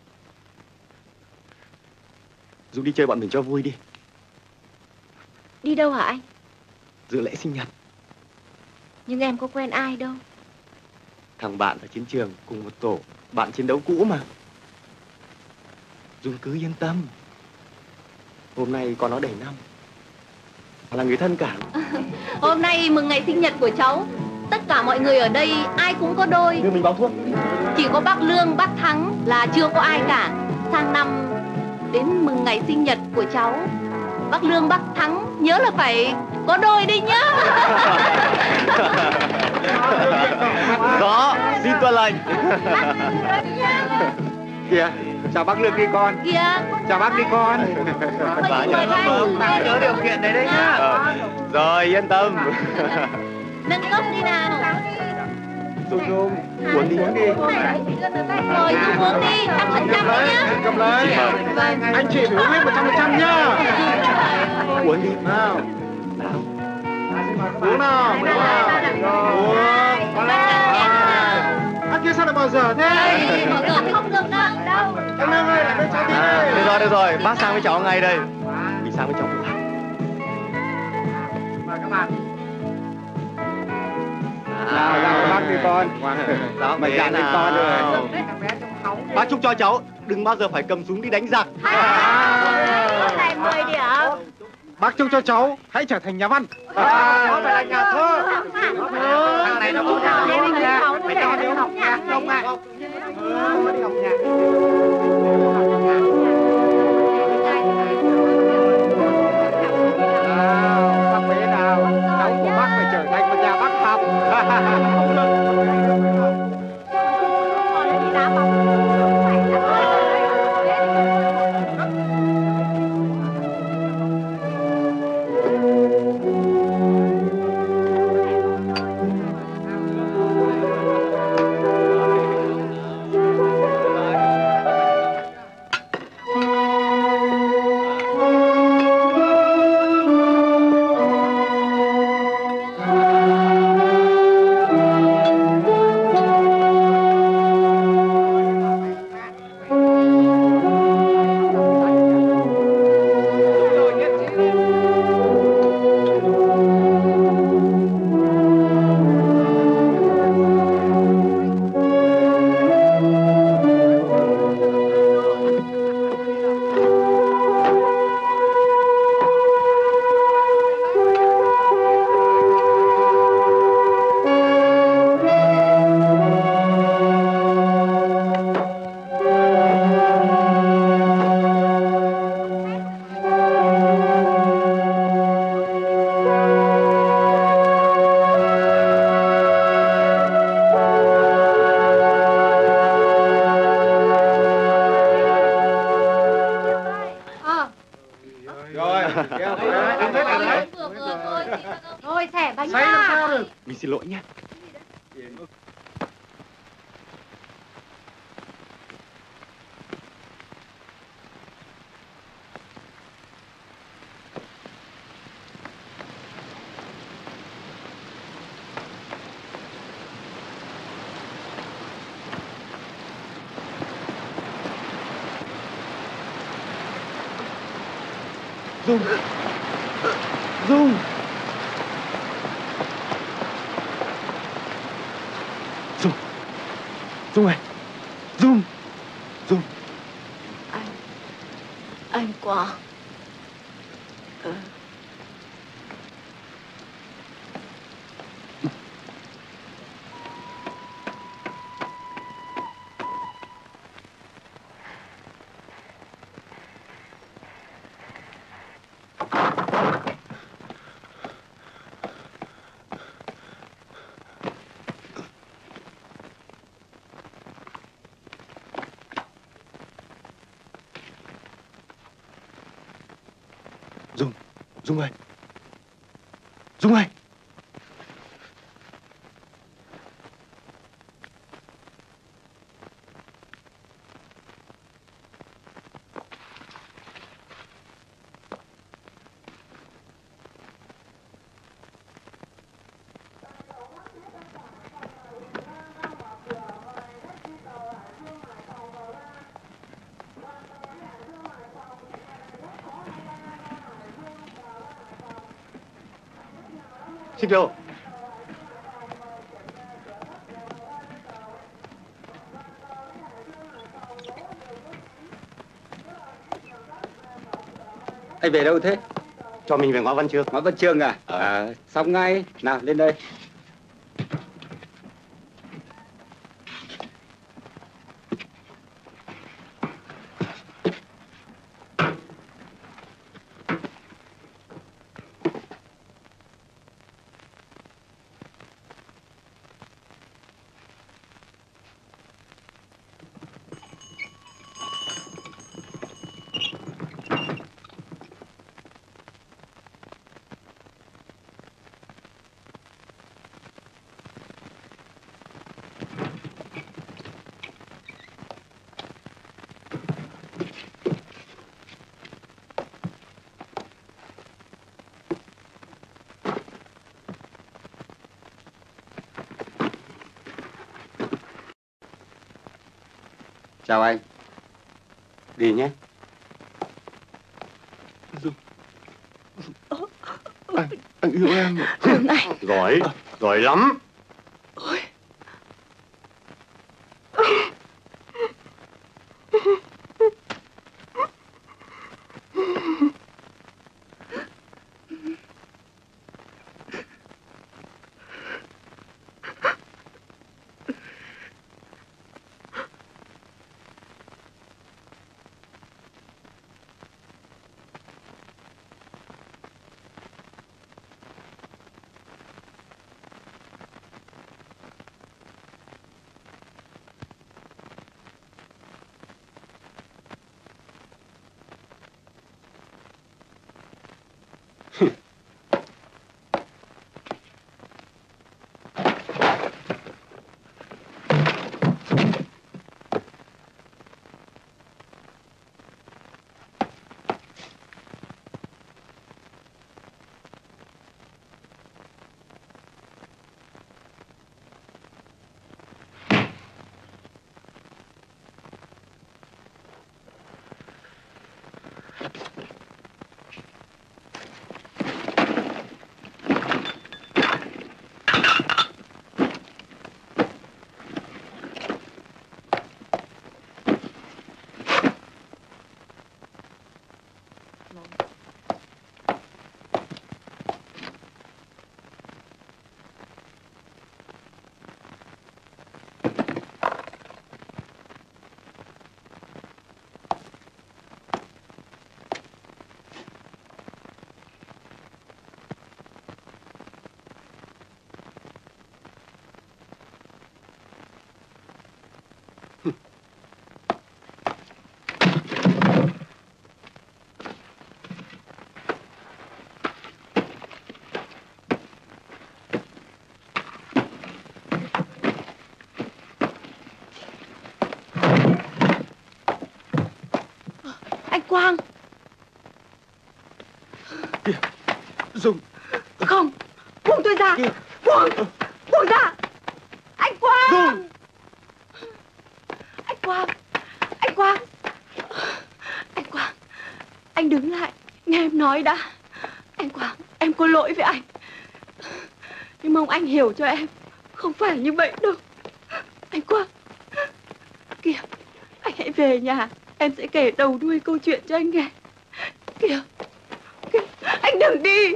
Dung đi chơi bọn mình cho vui đi. Đi đâu hả anh? Dự lễ sinh nhật. Nhưng em có quen ai đâu. Thằng bạn ở chiến trường cùng một tổ, bạn chiến đấu cũ mà. Dung cứ yên tâm. Hôm nay con nó đầy năm, là người thân cả. Hôm nay mừng ngày sinh nhật của cháu. Tất cả mọi người ở đây ai cũng có đôi. Nhưng mình bóng thuốc. Chỉ có bác Lương, bác Thắng là chưa có ai cả. Sang năm đến mừng ngày sinh nhật của cháu, bác Lương, bác Thắng nhớ là phải có đôi đi nhá. Đó, xin tuân lệnh. Kìa, chào bác Lương đi con. Kìa. Chào bác đi con. Bác nhớ điều kiện đấy đấy nhá. Rồi, yên tâm. Nâng cốc đi nào. Dung, Uống đi. Rồi Dung uống đi, 100% đấy nhá. Cầm lấy. Anh chị phải uống hết 100% nhá. Uống đi. Nào. Uống nào. Uống. Anh kia sao lại bỏ dở thế? Bỏ dở thì không được đâu. Anh Lương ơi, lại với cháu tí đây. Được rồi, bác sang với cháu ngay đây. Mình sang với cháu. Mời các bạn. Nào, bác đi con. Đó, Mày dặn đi con rồi. Bác chúc cho cháu đừng bao giờ phải cầm súng đi đánh giặc. Này 10 điểm. Bác chúc cho cháu hãy trở thành nhà văn. Nó phải là nhà thơ. Thằng này nó cũng nào đi học nhạc. Phải cho nó học nhạc không ạ? Nó đi học nhạc. Bác bé nào, cháu của bác phải trở thành một nhà bác học. xin lỗi nhé. Dung. Dung. Dung. Dung ơi. Dung. Dung. Anh Quang. Dung. Dung ơi. Dung ơi. Xin chào. Anh về đâu thế? Cho mình về ngõ Văn Chương. Ngõ Văn Chương à? Xong ngay. Nào, lên đây. Chào anh. Đi nhé. Dung. Anh yêu em. Giỏi, giỏi lắm. Anh Quang. Dung. Không, buông tôi ra. Buông ra. Anh Quang. Dung. Anh Quang. Anh Quang. Anh Quang. Anh đứng lại, nghe em nói đã. Anh Quang, em có lỗi với anh. Nhưng mong anh hiểu cho em. Không phải như vậy đâu. Anh Quang. Kìa, anh hãy về nhà. Em sẽ kể đầu đuôi câu chuyện cho anh nghe. Kìa, anh đừng đi.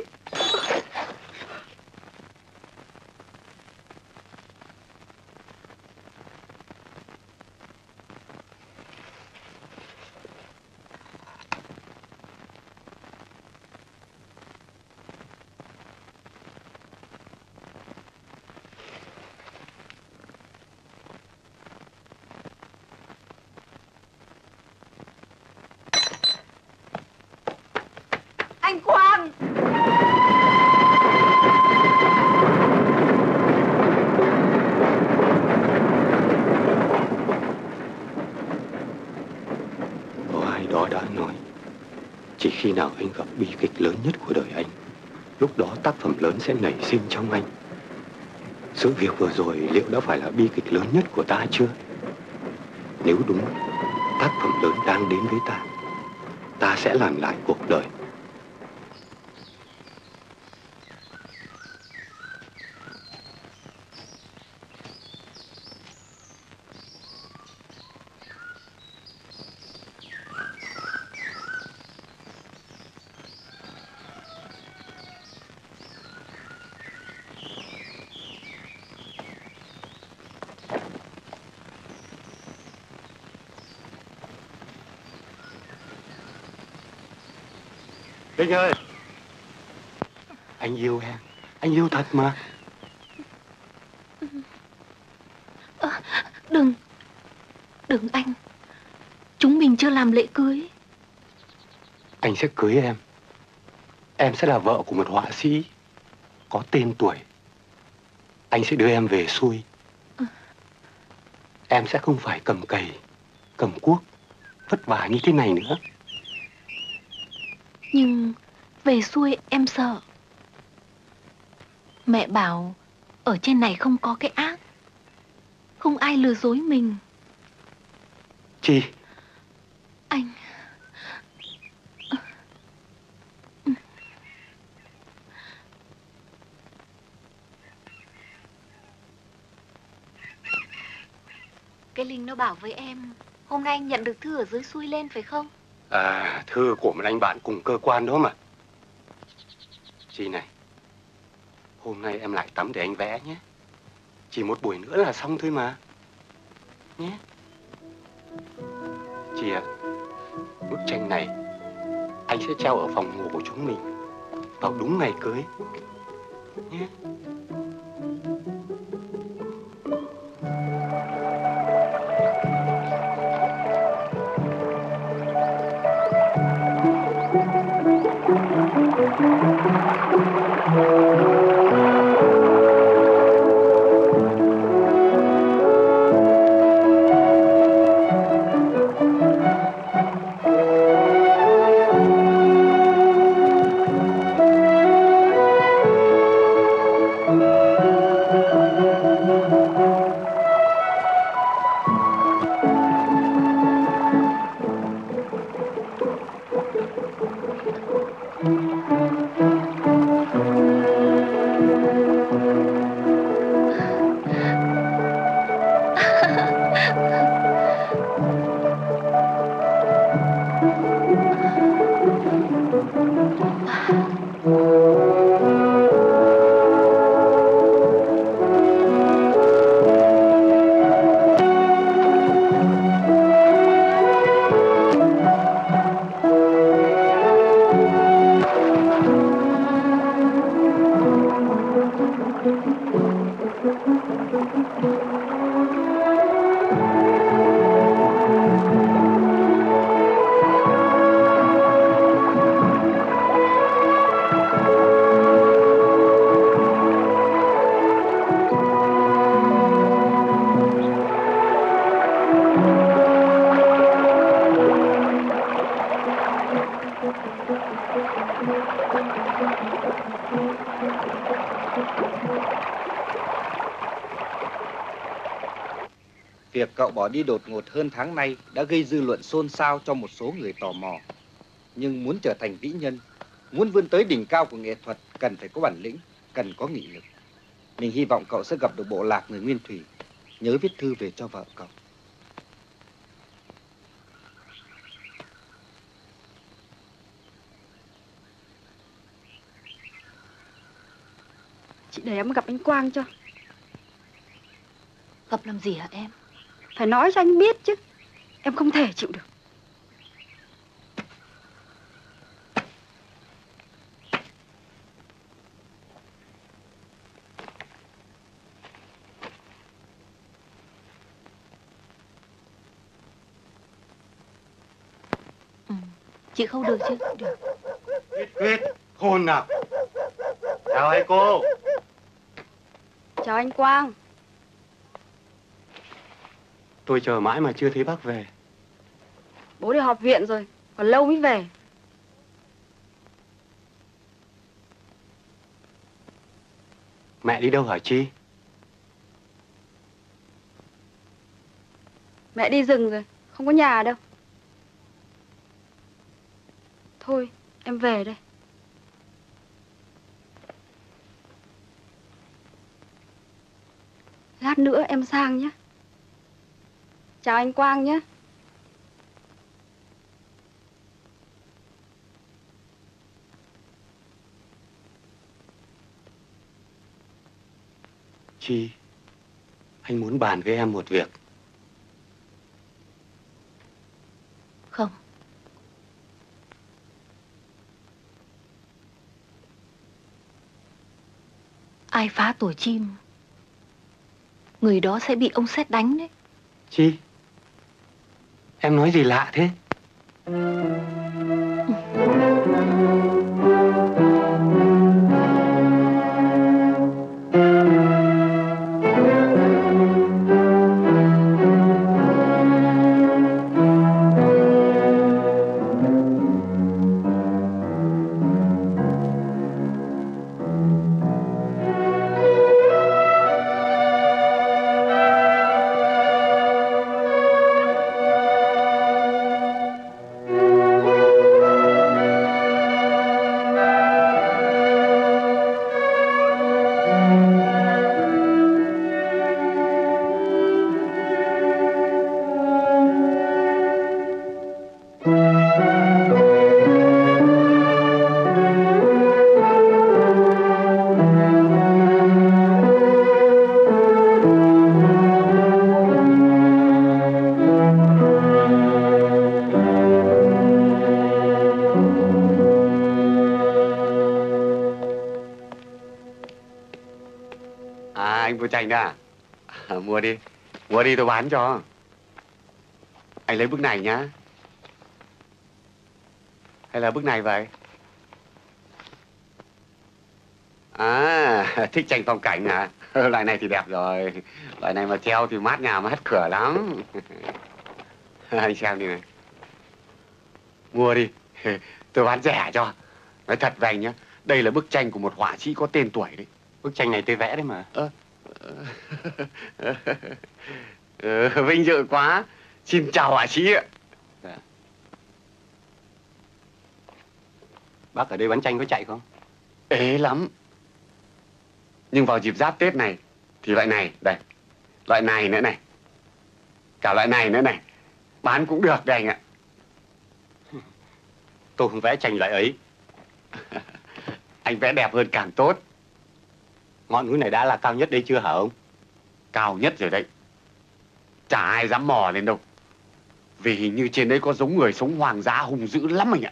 Anh Quang. Có ai đó đã nói, chỉ khi nào anh gặp bi kịch lớn nhất của đời anh, lúc đó tác phẩm lớn sẽ nảy sinh trong anh. Sự việc vừa rồi liệu đã phải là bi kịch lớn nhất của ta chưa? Nếu đúng, tác phẩm lớn đang đến với ta, ta sẽ làm lại cuộc đời. Linh ơi, anh yêu em, anh yêu thật mà. Đừng anh. Chúng mình chưa làm lễ cưới. Anh sẽ cưới em. Em sẽ là vợ của một họa sĩ có tên tuổi. Anh sẽ đưa em về xuôi. Em sẽ không phải cầm cày, cầm cuốc, vất vả như thế này nữa. Nhưng về xuôi em sợ. Mẹ bảo ở trên này không có cái ác, không ai lừa dối mình. Chi? Anh. Cái Linh nó bảo với em, hôm nay anh nhận được thư ở dưới xuôi lên phải không? À, thư của một anh bạn cùng cơ quan đó mà. Chi này, hôm nay em lại tắm để anh vẽ nhé. Chỉ một buổi nữa là xong thôi mà. Nhé. Chị ạ, bức tranh này anh sẽ treo ở phòng ngủ của chúng mình vào đúng ngày cưới. Nhé. Việc cậu bỏ đi đột ngột hơn tháng nay đã gây dư luận xôn xao cho một số người tò mò. Nhưng muốn trở thành vĩ nhân, muốn vươn tới đỉnh cao của nghệ thuật, cần phải có bản lĩnh, cần có nghị lực. Mình hy vọng cậu sẽ gặp được bộ lạc người Nguyên Thủy. Nhớ viết thư về cho vợ cậu. Chị để em gặp anh Quang cho. Gặp làm gì hả em? Phải nói cho anh biết chứ. Em không thể chịu được. Chị không được chứ? Được. Quyết, khôn nào. Chào hai cô. Chào anh Quang. Tôi chờ mãi mà chưa thấy bác về. Bố đi họp viện rồi, còn lâu mới về. Mẹ đi đâu hả Chi? Mẹ đi rừng rồi, không có nhà đâu. Thôi, em về đây. Lát nữa em sang nhé. Chào anh Quang nhé. Chi, anh muốn bàn với em một việc. Không. Ai phá tổ chim, người đó sẽ bị ông sét đánh đấy. Chi, em nói gì lạ thế? Anh mua tranh đó à? Mua đi. Mua đi tôi bán cho. Anh lấy bức này nhá. Hay là bức này vậy? À, thích tranh phong cảnh à? Loại này thì đẹp rồi. Loại này mà treo thì mát nhà mát cửa lắm. Anh xem đi này. Mua đi. Tôi bán rẻ cho. Nói thật với anh nhá, đây là bức tranh của một họa sĩ có tên tuổi đấy. Bức tranh này tôi vẽ đấy mà. Vinh dự quá. Xin chào họa sĩ ạ. Dạ. Bác ở đây bán tranh có chạy không? Ế lắm. Nhưng vào dịp giáp Tết này thì loại này, đây. Loại này nữa này. Cả loại này nữa này. Bán cũng được đây anh ạ. Tôi không vẽ tranh loại ấy. Anh vẽ đẹp hơn càng tốt. Ngọn núi này đã là cao nhất đây chưa hả ông? Cao nhất rồi đấy. Chả ai dám mò lên đâu. Vì hình như trên đấy có giống người sống hoang dã hung dữ lắm anh ạ.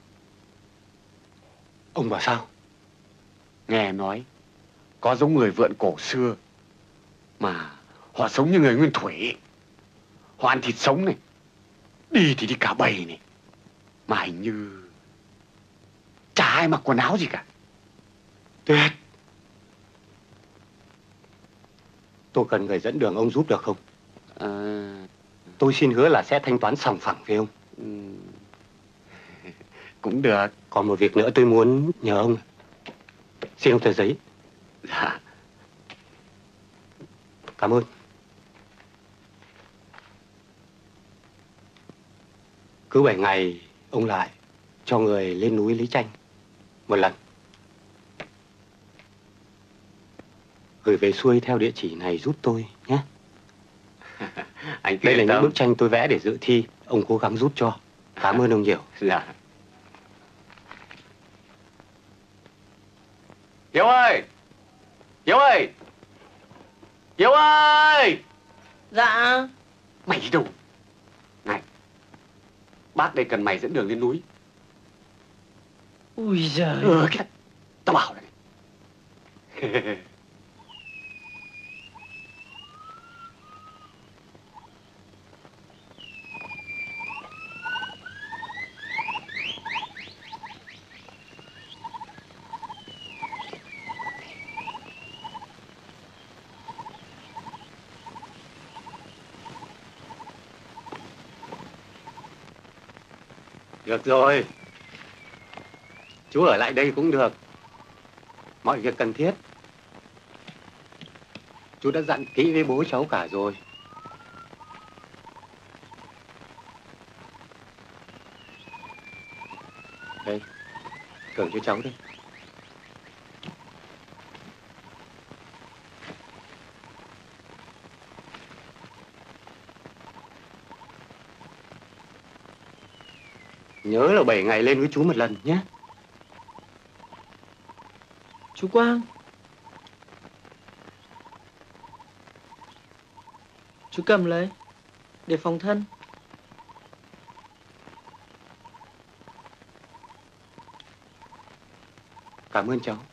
Ông bảo sao? Nghe nói có giống người vượn cổ xưa mà họ sống như người nguyên thủy. Họ ăn thịt sống này, đi thì đi cả bầy này, mà hình như chả ai mặc quần áo gì cả. Tuyệt. Tôi cần người dẫn đường ông giúp được không? Tôi xin hứa là sẽ thanh toán sòng phẳng với ông. Cũng được. Còn một việc nữa tôi muốn nhờ ông. Xin ông tờ giấy. Dạ. Cảm ơn. Cứ 7 ngày ông lại cho người lên núi lấy tranh một lần. Gửi về xuôi theo địa chỉ này giúp tôi nhé. Anh Đây là yên những tâm. bức tranh tôi vẽ để dự thi. Ông cố gắng giúp cho. Cảm ơn ông nhiều. Dạ. Hiếu ơi! Hiếu ơi! Hiếu ơi! Dạ. Mày đi đâu? Này, bác đây cần mày dẫn đường lên núi. Ui giời. Kìa, tao bảo này. Được rồi. Chú ở lại đây cũng được. Mọi việc cần thiết chú đã dặn kỹ với bố cháu cả rồi. Đây, thưởng cho cháu đây. Nhớ là 7 ngày lên với chú một lần nhé. Chú Quang. Chú cầm lấy để phòng thân. Cảm ơn cháu.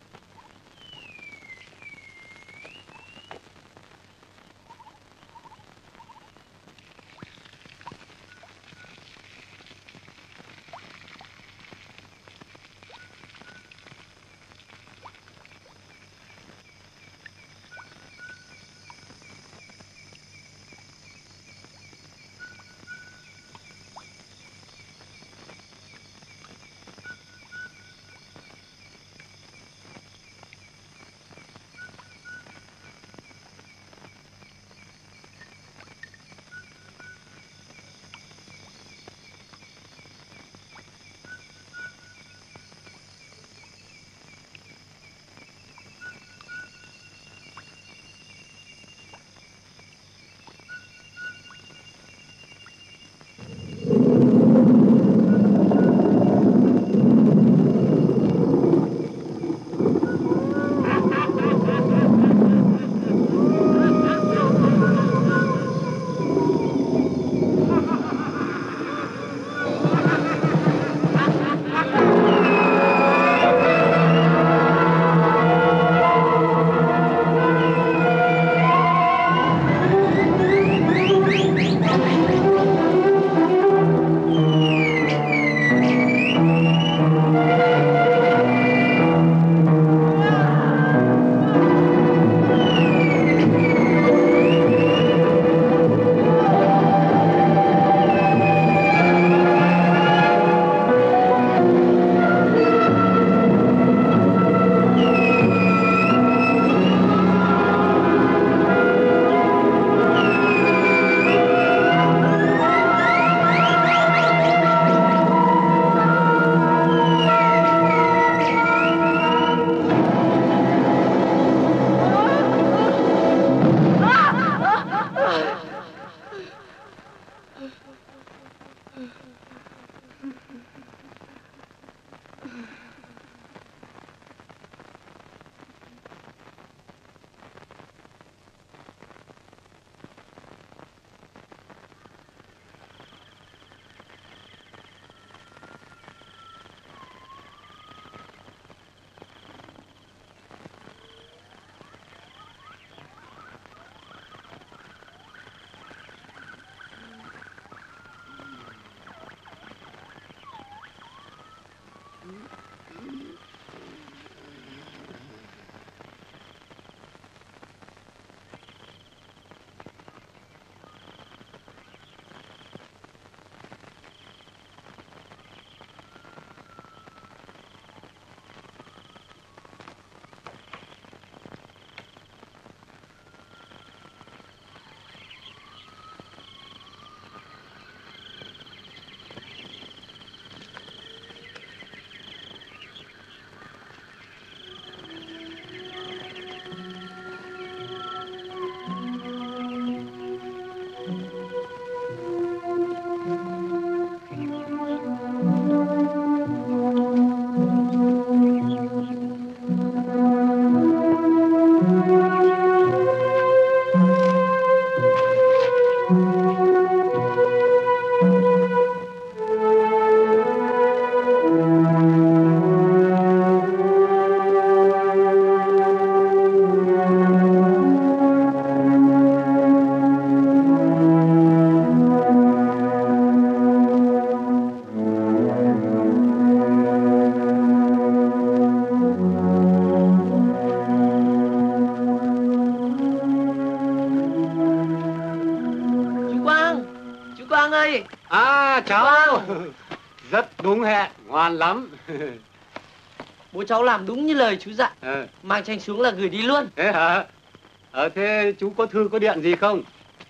Quang ơi. À cháu. Rất đúng hẹn, ngoan lắm. Bố cháu làm đúng như lời chú dặn. Mang tranh xuống là gửi đi luôn. Thế hả? Thế chú có thư có điện gì không?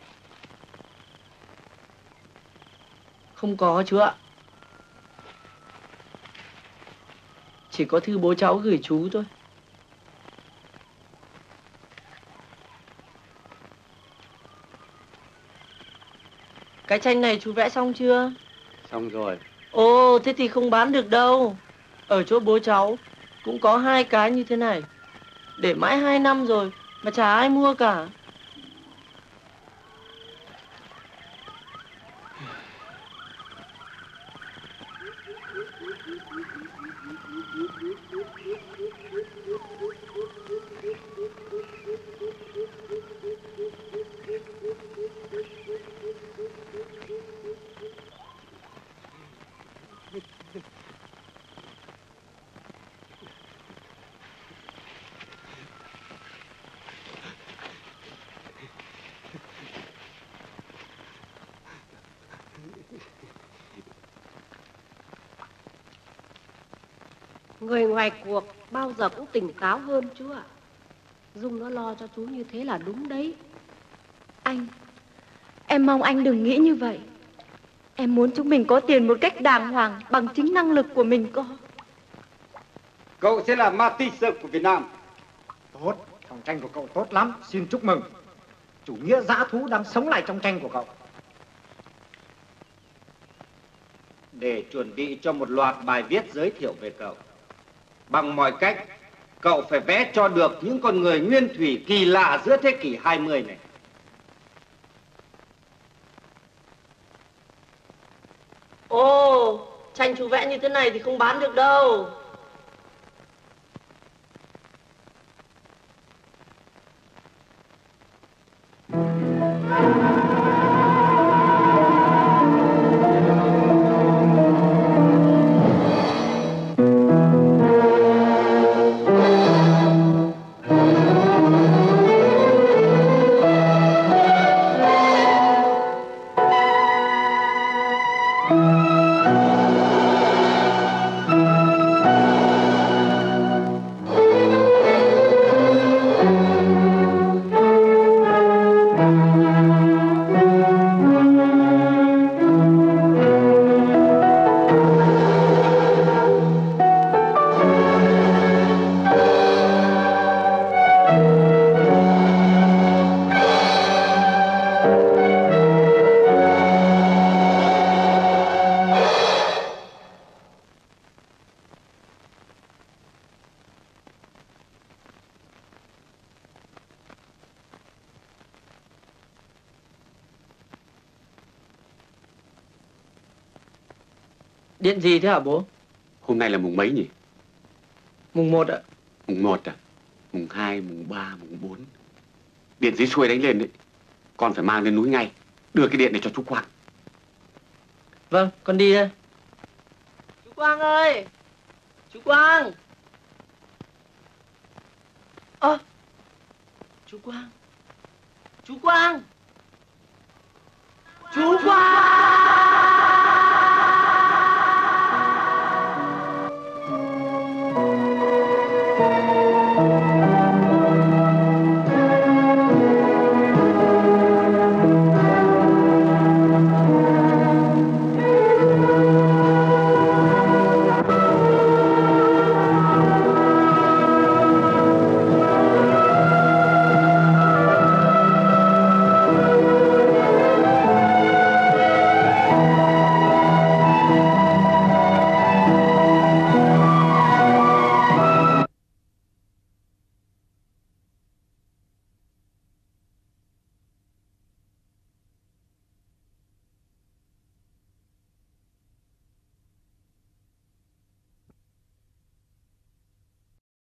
Không có chú ạ. Chỉ có thư bố cháu gửi chú thôi. Cái tranh này chú vẽ xong chưa? Xong rồi. Ồ, thế thì không bán được đâu. Ở chỗ bố cháu cũng có 2 cái như thế này. Để mãi 2 năm rồi mà chả ai mua cả. Người ngoài cuộc bao giờ cũng tỉnh táo hơn chú ạ. Dung nó lo cho chú như thế là đúng đấy. Anh, em mong anh đừng nghĩ như vậy. Em muốn chúng mình có tiền một cách đàng hoàng bằng chính năng lực của mình có. Cậu sẽ là Matisse của Việt Nam. Tốt, dòng tranh của cậu tốt lắm, xin chúc mừng. Chủ nghĩa dã thú đang sống lại trong tranh của cậu. Để chuẩn bị cho một loạt bài viết giới thiệu về cậu, bằng mọi cách, cậu phải vẽ cho được những con người nguyên thủy kỳ lạ giữa thế kỷ 20 này. Ồ, tranh chú vẽ như thế này thì không bán được đâu. Điện gì thế hả bố? Hôm nay là mùng mấy nhỉ? Mùng 1 ạ. Mùng 1 à? Mùng 2, mùng 3, mùng 4. Điện dưới xuôi đánh lên đấy. Con phải mang lên núi ngay. Đưa cái điện này cho chú Quang. Vâng, con đi đây. Chú Quang ơi! Chú Quang! Ơ! Chú Quang! Chú Quang! Chú Quang!